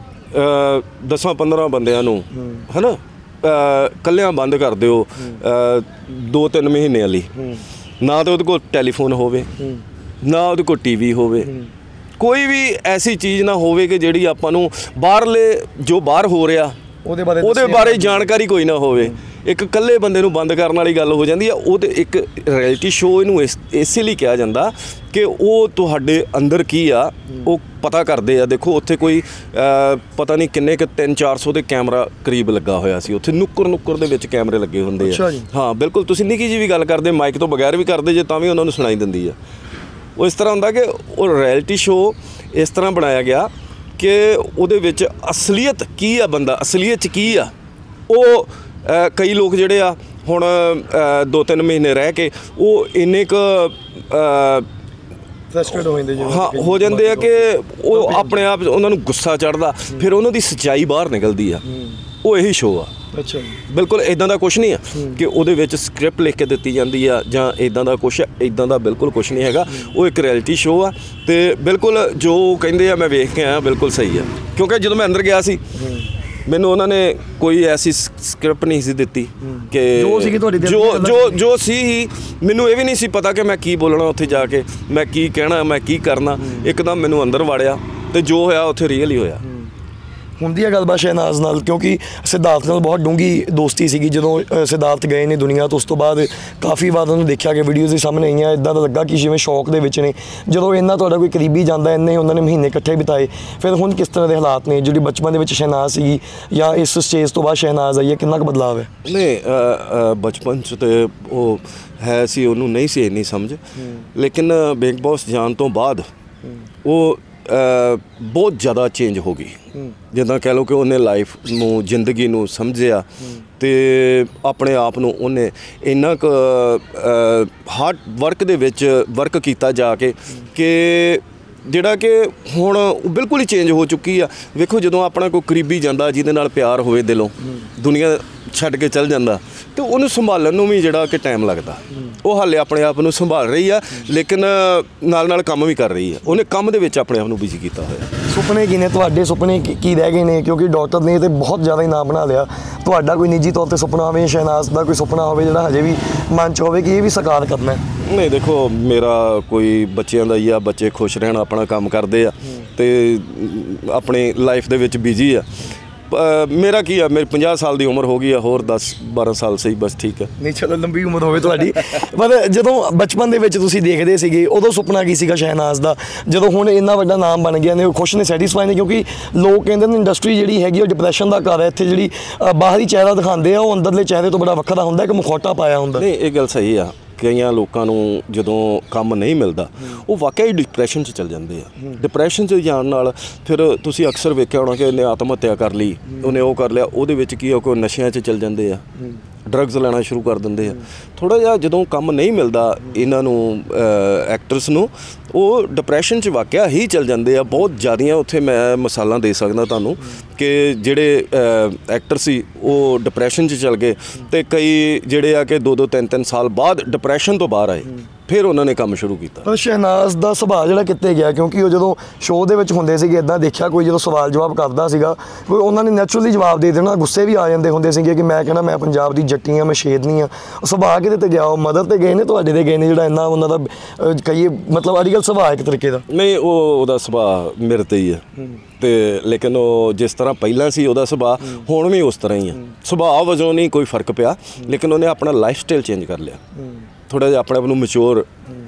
ਦਸਾਂ ਪੰਦਰਾਂ ਬੰਦਿਆਂ ਨੂੰ ਹੈ ਨਾ ਇਕੱਲਿਆਂ ਬੰਦ ਕਰ ਦਿਓ ਦੋ ਤਿੰਨ ਮਹੀਨਿਆਂ ਲਈ, ਨਾ ਤਾਂ ਉਹਦੇ ਕੋਲ ਟੈਲੀਫੋਨ ਹੋਵੇ, ਨਾ ਉਹਦੇ ਕੋਲ ਟੀ ਵੀ ਹੋਵੇ, ਕੋਈ ਵੀ ਐਸੀ ਚੀਜ਼ ਨਾ ਹੋਵੇ ਕਿ ਜਿਹੜੀ ਆਪਾਂ ਨੂੰ ਬਾਹਰਲੇ ਜੋ ਬਾਹਰ ਹੋ ਰਿਹਾ ਉਹਦੇ ਬਾਰੇ ਉਹਦੇ ਬਾਰੇ ਜਾਣਕਾਰੀ ਕੋਈ ਨਾ ਹੋਵੇ। ਇੱਕ ਇਕੱਲੇ ਬੰਦੇ ਨੂੰ ਬੰਦ ਕਰਨ ਵਾਲੀ ਗੱਲ ਹੋ ਜਾਂਦੀ ਆ। ਉਹ ਤੇ ਇੱਕ ਰਿਐਲਿਟੀ ਸ਼ੋਅ ਇਹਨੂੰ ਇਸ ਇਸੇ ਲਈ ਕਿਹਾ ਜਾਂਦਾ ਕਿ ਉਹ ਤੁਹਾਡੇ ਅੰਦਰ ਕੀ ਆ ਉਹ ਪਤਾ ਕਰਦੇ ਆ। ਦੇਖੋ ਉੱਥੇ ਕੋਈ ਪਤਾ ਨਹੀਂ ਕਿੰਨੇ ਕੁ ਤਿੰਨ ਚਾਰ ਸੌ ਦੇ ਕੈਮਰਾ ਕਰੀਬ ਲੱਗਾ ਹੋਇਆ ਸੀ। ਉੱਥੇ ਨੁੱਕਰ ਨੁੱਕਰ ਦੇ ਵਿੱਚ ਕੈਮਰੇ ਲੱਗੇ ਹੁੰਦੇ ਆ। ਹਾਂ ਬਿਲਕੁਲ, ਤੁਸੀਂ ਨਿੱਕੀ ਜਿਹੀ ਵੀ ਗੱਲ ਕਰਦੇ ਮਾਈਕ ਤੋਂ ਬਗੈਰ ਵੀ ਕਰਦੇ ਜੇ ਤਾਂ ਵੀ ਉਹਨਾਂ ਨੂੰ ਸੁਣਾਈ ਦਿੰਦੀ ਆ। ਉਹ ਇਸ ਤਰ੍ਹਾਂ ਹੁੰਦਾ ਕਿ ਉਹ ਰਿਐਲਿਟੀ ਸ਼ੋਅ ਇਸ ਤਰ੍ਹਾਂ ਬਣਾਇਆ ਗਿਆ ਕਿ ਉਹਦੇ ਵਿੱਚ ਅਸਲੀਅਤ ਕੀ ਆ, ਬੰਦਾ ਅਸਲੀਅਤ 'ਚ ਕੀ ਆ, ਉਹ ਕਈ ਲੋਕ ਜਿਹੜੇ ਆ ਹੁਣ ਦੋ ਤਿੰਨ ਮਹੀਨੇ ਰਹਿ ਕੇ ਉਹ ਇੰਨੇ ਕੁ ਫਰਸਟ੍ਰੇਟ ਹੋ ਜਾਂਦੇ ਹਾਂ ਹੋ ਜਾਂਦੇ ਆ ਕਿ ਉਹ ਆਪਣੇ ਆਪ ਉਹਨਾਂ ਨੂੰ ਗੁੱਸਾ ਚੜ੍ਹਦਾ, ਫਿਰ ਉਹਨਾਂ ਦੀ ਸੱਚਾਈ ਬਾਹਰ ਨਿਕਲਦੀ ਆ। ਉਹ ਇਹੀ ਸ਼ੋਅ ਆ। ਅੱਛਾ, ਬਿਲਕੁਲ ਇੱਦਾਂ ਦਾ ਕੁਛ ਨਹੀਂ ਆ ਕਿ ਉਹਦੇ ਵਿੱਚ ਸਕ੍ਰਿਪਟ ਲਿਖ ਕੇ ਦਿੱਤੀ ਜਾਂਦੀ ਆ ਜਾਂ ਇੱਦਾਂ ਦਾ ਕੁਛ, ਇੱਦਾਂ ਦਾ ਬਿਲਕੁਲ ਕੁਛ ਨਹੀਂ ਹੈਗਾ। ਉਹ ਇੱਕ ਰਿਐਲਿਟੀ ਸ਼ੋਅ ਆ ਅਤੇ ਬਿਲਕੁਲ ਜੋ ਕਹਿੰਦੇ ਆ ਮੈਂ ਵੇਖ ਕੇ ਆਇਆ, ਬਿਲਕੁਲ ਸਹੀ ਆ। ਕਿਉਂਕਿ ਜਦੋਂ ਮੈਂ ਅੰਦਰ ਗਿਆ ਸੀ ਮੈਨੂੰ ਉਹਨਾਂ ਨੇ ਕੋਈ ਐਸੀ ਸਕ੍ਰਿਪਟ ਨਹੀਂ ਸੀ ਦਿੱਤੀ ਕਿ ਜੋ ਜੋ ਜੋ ਸੀ। ਮੈਨੂੰ ਇਹ ਵੀ ਨਹੀਂ ਸੀ ਪਤਾ ਕਿ ਮੈਂ ਕੀ ਬੋਲਣਾ ਉੱਥੇ ਜਾ ਕੇ, ਮੈਂ ਕੀ ਕਹਿਣਾ, ਮੈਂ ਕੀ ਕਰਨਾ। ਇੱਕਦਮ ਮੈਨੂੰ ਅੰਦਰ ਵਾੜਿਆ ਅਤੇ ਜੋ ਹੋਇਆ ਉੱਥੇ ਰੀਅਲ ਹੀ ਹੋਇਆ। ਹੁੰਦੀ ਹੈ ਗੱਲਬਾਤ ਸ਼ਹਿਨਾਜ਼ ਨਾਲ, ਕਿਉਂਕਿ ਸਿਧਾਰਥ ਨਾਲ ਬਹੁਤ ਡੂੰਘੀ ਦੋਸਤੀ ਸੀਗੀ। ਜਦੋਂ ਸਿਧਾਰਥ ਗਏ ਨੇ ਦੁਨੀਆ ਤੋਂ ਉਸ ਤੋਂ ਬਾਅਦ ਕਾਫੀ ਵਾਰ ਉਹਨੂੰ ਦੇਖਿਆ ਕਿ ਵੀਡੀਓਜ਼ ਦੇ ਸਾਹਮਣੇ ਆਈਆਂ, ਇੱਦਾਂ ਦਾ ਲੱਗਾ ਕਿ ਜਿਵੇਂ ਸ਼ੌਕ ਦੇ ਵਿੱਚ ਨੇ। ਜਦੋਂ ਇੰਨਾ ਤੁਹਾਡਾ ਕੋਈ ਕਰੀਬੀ ਜਾਂਦਾ, ਇੰਨੇ ਉਹਨਾਂ ਨੇ ਮਹੀਨੇ ਇਕੱਠੇ ਬਿਤਾਏ, ਫਿਰ ਹੁਣ ਕਿਸ ਤਰ੍ਹਾਂ ਦੇ ਹਾਲਾਤ ਨੇ? ਜਿਹੜੀ ਬਚਪਨ ਦੇ ਵਿੱਚ ਸ਼ਹਿਨਾਜ਼ ਸੀਗੀ ਜਾਂ ਇਸ ਸਟੇਜ ਤੋਂ ਬਾਅਦ ਸ਼ਹਿਨਾਜ਼ ਆਈ ਹੈ, ਕਿੰਨਾ ਕੁ ਬਦਲਾਅ ਹੈ? ਨਹੀਂ, ਬਚਪਨ 'ਚ ਤਾਂ ਉਹ ਹੈ ਸੀ, ਉਹਨੂੰ ਨਹੀਂ ਸੀ ਇੰਨੀ ਸਮਝ, ਲੇਕਿਨ ਬਿਗ ਬੌਸ ਜਾਣ ਤੋਂ ਬਾਅਦ ਉਹ ਬਹੁਤ ਜ਼ਿਆਦਾ ਚੇਂਜ ਹੋ ਗਈ। ਜਿੱਦਾਂ ਕਹਿ ਲਓ ਕਿ ਉਹਨੇ ਲਾਈਫ ਨੂੰ, ਜ਼ਿੰਦਗੀ ਨੂੰ ਸਮਝਿਆ ਅਤੇ ਆਪਣੇ ਆਪ ਨੂੰ ਉਹਨੇ ਇੰਨਾ ਕੁ ਹਾਰਡ ਵਰਕ ਦੇ ਵਿੱਚ ਵਰਕ ਕੀਤਾ ਜਾ ਕੇ ਕਿ ਜਿਹੜਾ ਕਿ ਹੁਣ ਬਿਲਕੁਲ ਹੀ ਚੇਂਜ ਹੋ ਚੁੱਕੀ ਆ। ਵੇਖੋ ਜਦੋਂ ਆਪਣਾ ਕੋਈ ਕਰੀਬੀ ਜਾਂਦਾ ਜਿਹਦੇ ਨਾਲ ਪਿਆਰ ਹੋਵੇ ਦਿਲੋਂ, ਦੁਨੀਆ ਛੱਡ ਕੇ ਚੱਲ ਜਾਂਦਾ ਅਤੇ ਉਹਨੂੰ ਸੰਭਾਲਣ ਨੂੰ ਵੀ ਜਿਹੜਾ ਕਿ ਟਾਈਮ ਲੱਗਦਾ। ਉਹ ਹਾਲੇ ਆਪਣੇ ਆਪ ਨੂੰ ਸੰਭਾਲ ਰਹੀ ਆ, ਲੇਕਿਨ ਨਾਲ ਨਾਲ ਕੰਮ ਵੀ ਕਰ ਰਹੀ ਆ। ਉਹਨੇ ਕੰਮ ਦੇ ਵਿੱਚ ਆਪਣੇ ਆਪ ਨੂੰ ਬਿਜ਼ੀ ਕੀਤਾ ਹੋਇਆ। ਸੁਪਨੇ ਕੀ ਨੇ ਤੁਹਾਡੇ? ਸੁਪਨੇ ਕੀ ਰਹਿ ਗਏ ਨੇ? ਕਿਉਂਕਿ ਡਾਕਟਰ ਨੇ ਤਾਂ ਬਹੁਤ ਜ਼ਿਆਦਾ ਹੀ ਨਾਮ ਬਣਾ ਲਿਆ। ਤੁਹਾਡਾ ਕੋਈ ਨਿੱਜੀ ਤੌਰ 'ਤੇ ਸੁਪਨਾ ਹੋਵੇ, ਸ਼ਹਿਨਾਜ਼ ਦਾ ਕੋਈ ਸੁਪਨਾ ਹੋਵੇ ਜਿਹੜਾ ਹਜੇ ਵੀ ਮਨ 'ਚ ਹੋਵੇ ਕਿ ਇਹ ਵੀ ਸਾਕਾਰ ਕਰਨਾ? ਨਹੀਂ, ਦੇਖੋ ਮੇਰਾ ਕੋਈ ਬੱਚਿਆਂ ਦਾ ਹੀ ਆ, ਬੱਚੇ ਖੁਸ਼ ਰਹਿਣ, ਆਪਣਾ ਕੰਮ ਕਰਦੇ ਆ ਅਤੇ ਆਪਣੀ ਲਾਈਫ ਦੇ ਵਿੱਚ ਬਿਜ਼ੀ ਆ। ਮੇਰਾ ਕੀ ਆ, ਮੇਰੀ ਪੰਜਾਹ ਸਾਲ ਦੀ ਉਮਰ ਹੋ ਗਈ ਆ, ਹੋਰ ਦਸ ਬਾਰਾਂ ਸਾਲ ਸਹੀ, ਬਸ ਠੀਕ ਹੈ। ਨਹੀਂ ਚਲੋ, ਲੰਬੀ ਉਮਰ ਹੋਵੇ ਤੁਹਾਡੀ। ਪਰ ਜਦੋਂ ਬਚਪਨ ਦੇ ਵਿੱਚ ਤੁਸੀਂ ਦੇਖਦੇ ਸੀਗੇ ਉਦੋਂ ਸੁਪਨਾ ਕੀ ਸੀਗਾ ਸ਼ਹਿਨਾਜ਼ ਦਾ? ਜਦੋਂ ਹੁਣ ਇੰਨਾ ਵੱਡਾ ਨਾਮ ਬਣ ਗਿਆ ਨੇ, ਉਹ ਖੁਸ਼ ਨੇ, ਸੈਟੀਸਫਾਈ ਨੇ? ਕਿਉਂਕਿ ਲੋਕ ਕਹਿੰਦੇ ਨੇ ਇੰਡਸਟਰੀ ਜਿਹੜੀ ਹੈਗੀ ਉਹ ਡਿਪਰੈਸ਼ਨ ਦਾ ਘਰ ਹੈ। ਇੱਥੇ ਜਿਹੜੀ ਬਾਹਰੀ ਚਿਹਰਾ ਦਿਖਾਉਂਦੇ ਆ ਉਹ ਅੰਦਰਲੇ ਚਿਹਰੇ ਤੋਂ ਬੜਾ ਵੱਖਰਾ ਹੁੰਦਾ, ਇੱਕ ਮੁਖੌਟਾ ਪਾਇਆ ਹੁੰਦਾ। ਨਹੀਂ, ਇਹ ਗੱਲ ਸਹੀ ਆ। ਕਈਆਂ ਲੋਕਾਂ ਨੂੰ ਜਦੋਂ ਕੰਮ ਨਹੀਂ ਮਿਲਦਾ ਉਹ ਵਾਕਿਆ ਹੀ ਡਿਪਰੈਸ਼ਨ 'ਚ ਚੱਲ ਜਾਂਦੇ ਆ। ਡਿਪਰੈਸ਼ਨ 'ਚ ਜਾਣ ਨਾਲ ਫਿਰ ਤੁਸੀਂ ਅਕਸਰ ਵੇਖਿਆ ਹੋਣਾ ਕਿ ਇਹਨੇ ਆਤਮ ਹੱਤਿਆ ਕਰ ਲਈ, ਉਹਨੇ ਉਹ ਕਰ ਲਿਆ। ਉਹਦੇ ਵਿੱਚ ਕੀ ਆ, ਕੋਈ ਨਸ਼ਿਆਂ 'ਚ ਚੱਲ ਜਾਂਦੇ ਆ, ਡਰੱਗਸ ਲੈਣਾ ਸ਼ੁਰੂ ਕਰ ਦਿੰਦੇ ਆ। ਥੋੜ੍ਹਾ ਜਿਹਾ ਜਦੋਂ ਕੰਮ ਨਹੀਂ ਮਿਲਦਾ ਇਹਨਾਂ ਨੂੰ, ਐਕਟਰਸ ਨੂੰ, ਉਹ ਡਿਪਰੈਸ਼ਨ 'ਚ ਵਾਕਿਆ ਹੀ ਚੱਲ ਜਾਂਦੇ ਆ। ਬਹੁਤ ਜ਼ਿਆਦੀਆਂ ਉੱਥੇ ਮੈਂ ਮਿਸਾਲਾਂ ਦੇ ਸਕਦਾ ਤੁਹਾਨੂੰ ਕਿ ਜਿਹੜੇ ਐਕਟਰ ਸੀ ਉਹ ਡਿਪਰੈਸ਼ਨ 'ਚ ਚੱਲ ਗਏ ਅਤੇ ਕਈ ਜਿਹੜੇ ਆ ਕਿ ਦੋ ਦੋ ਤਿੰਨ ਤਿੰਨ ਸਾਲ ਬਾਅਦ ਡਿਪਰੈਸ਼ਨ ਤੋਂ ਬਾਹਰ ਆਏ। ਫਿਰ ਉਹਨਾਂ ਨੇ ਕੰਮ ਸ਼ੁਰੂ ਕੀਤਾ। ਪਰ ਸ਼ਹਿਨਾਜ਼ ਦਾ ਸੁਭਾਅ ਜਿਹੜਾ ਕਿੱਥੇ ਗਿਆ, ਕਿਉਂਕਿ ਉਹ ਜਦੋਂ ਸ਼ੋਅ ਦੇ ਵਿੱਚ ਹੁੰਦੇ ਸੀਗੇ ਇੱਦਾਂ ਦੇਖਿਆ ਕੋਈ ਜਦੋਂ ਸਵਾਲ ਜਵਾਬ ਕਰਦਾ ਸੀਗਾ ਕੋਈ ਉਹਨਾਂ ਨੇ ਨੈਚੁਰਲੀ ਜਵਾਬ ਦੇ ਦੇਣਾ, ਗੁੱਸੇ ਵੀ ਆ ਜਾਂਦੇ ਹੁੰਦੇ ਸੀਗੇ ਕਿ ਮੈਂ ਕਹਿੰਦਾ ਮੈਂ ਪੰਜਾਬ ਦੀ ਜੱਟੀ ਹਾਂ, ਮੈਂ ਸ਼ੇਰਨੀ ਹਾਂ। ਉਹ ਸੁਭਾਅ ਕਿਤੇ ਤੇ ਗਿਆ, ਉਹ ਮਦਰ ਤੇ ਗਏ ਨੇ ਤੁਹਾਡੇ ਤੇ ਗਏ ਨੇ ਜਿਹੜਾ ਇੰਨਾ ਉਹਨਾਂ ਦਾ ਕਹੀਏ ਮਤਲਬ ਅੜੀਅਲ ਸੁਭਾਅ ਇੱਕ ਤਰੀਕੇ ਦਾ? ਨਹੀਂ, ਉਹ ਉਹਦਾ ਸੁਭਾਅ ਮੇਰੇ ਤੇ ਹੀ ਹੈ ਤੇ ਲੇਕਿਨ ਉਹ ਜਿਸ ਤਰ੍ਹਾਂ ਪਹਿਲਾਂ ਸੀ ਉਹਦਾ ਸੁਭਾਅ ਹੁਣ ਵੀ ਉਸ ਤਰ੍ਹਾਂ ਹੀ ਹੈ। ਸੁਭਾਅ ਵਜੋਂ ਨਹੀਂ ਕੋਈ ਫਰਕ ਪਿਆ, ਲੇਕਿਨ ਉਹਨੇ ਆਪਣਾ ਲਾਈਫ ਸਟਾਈਲ ਚੇਂਜ ਕਰ ਲਿਆ, ਥੋੜ੍ਹਾ ਜਿਹਾ ਆਪਣੇ ਆਪ ਨੂੰ ਮੈਚੋਰ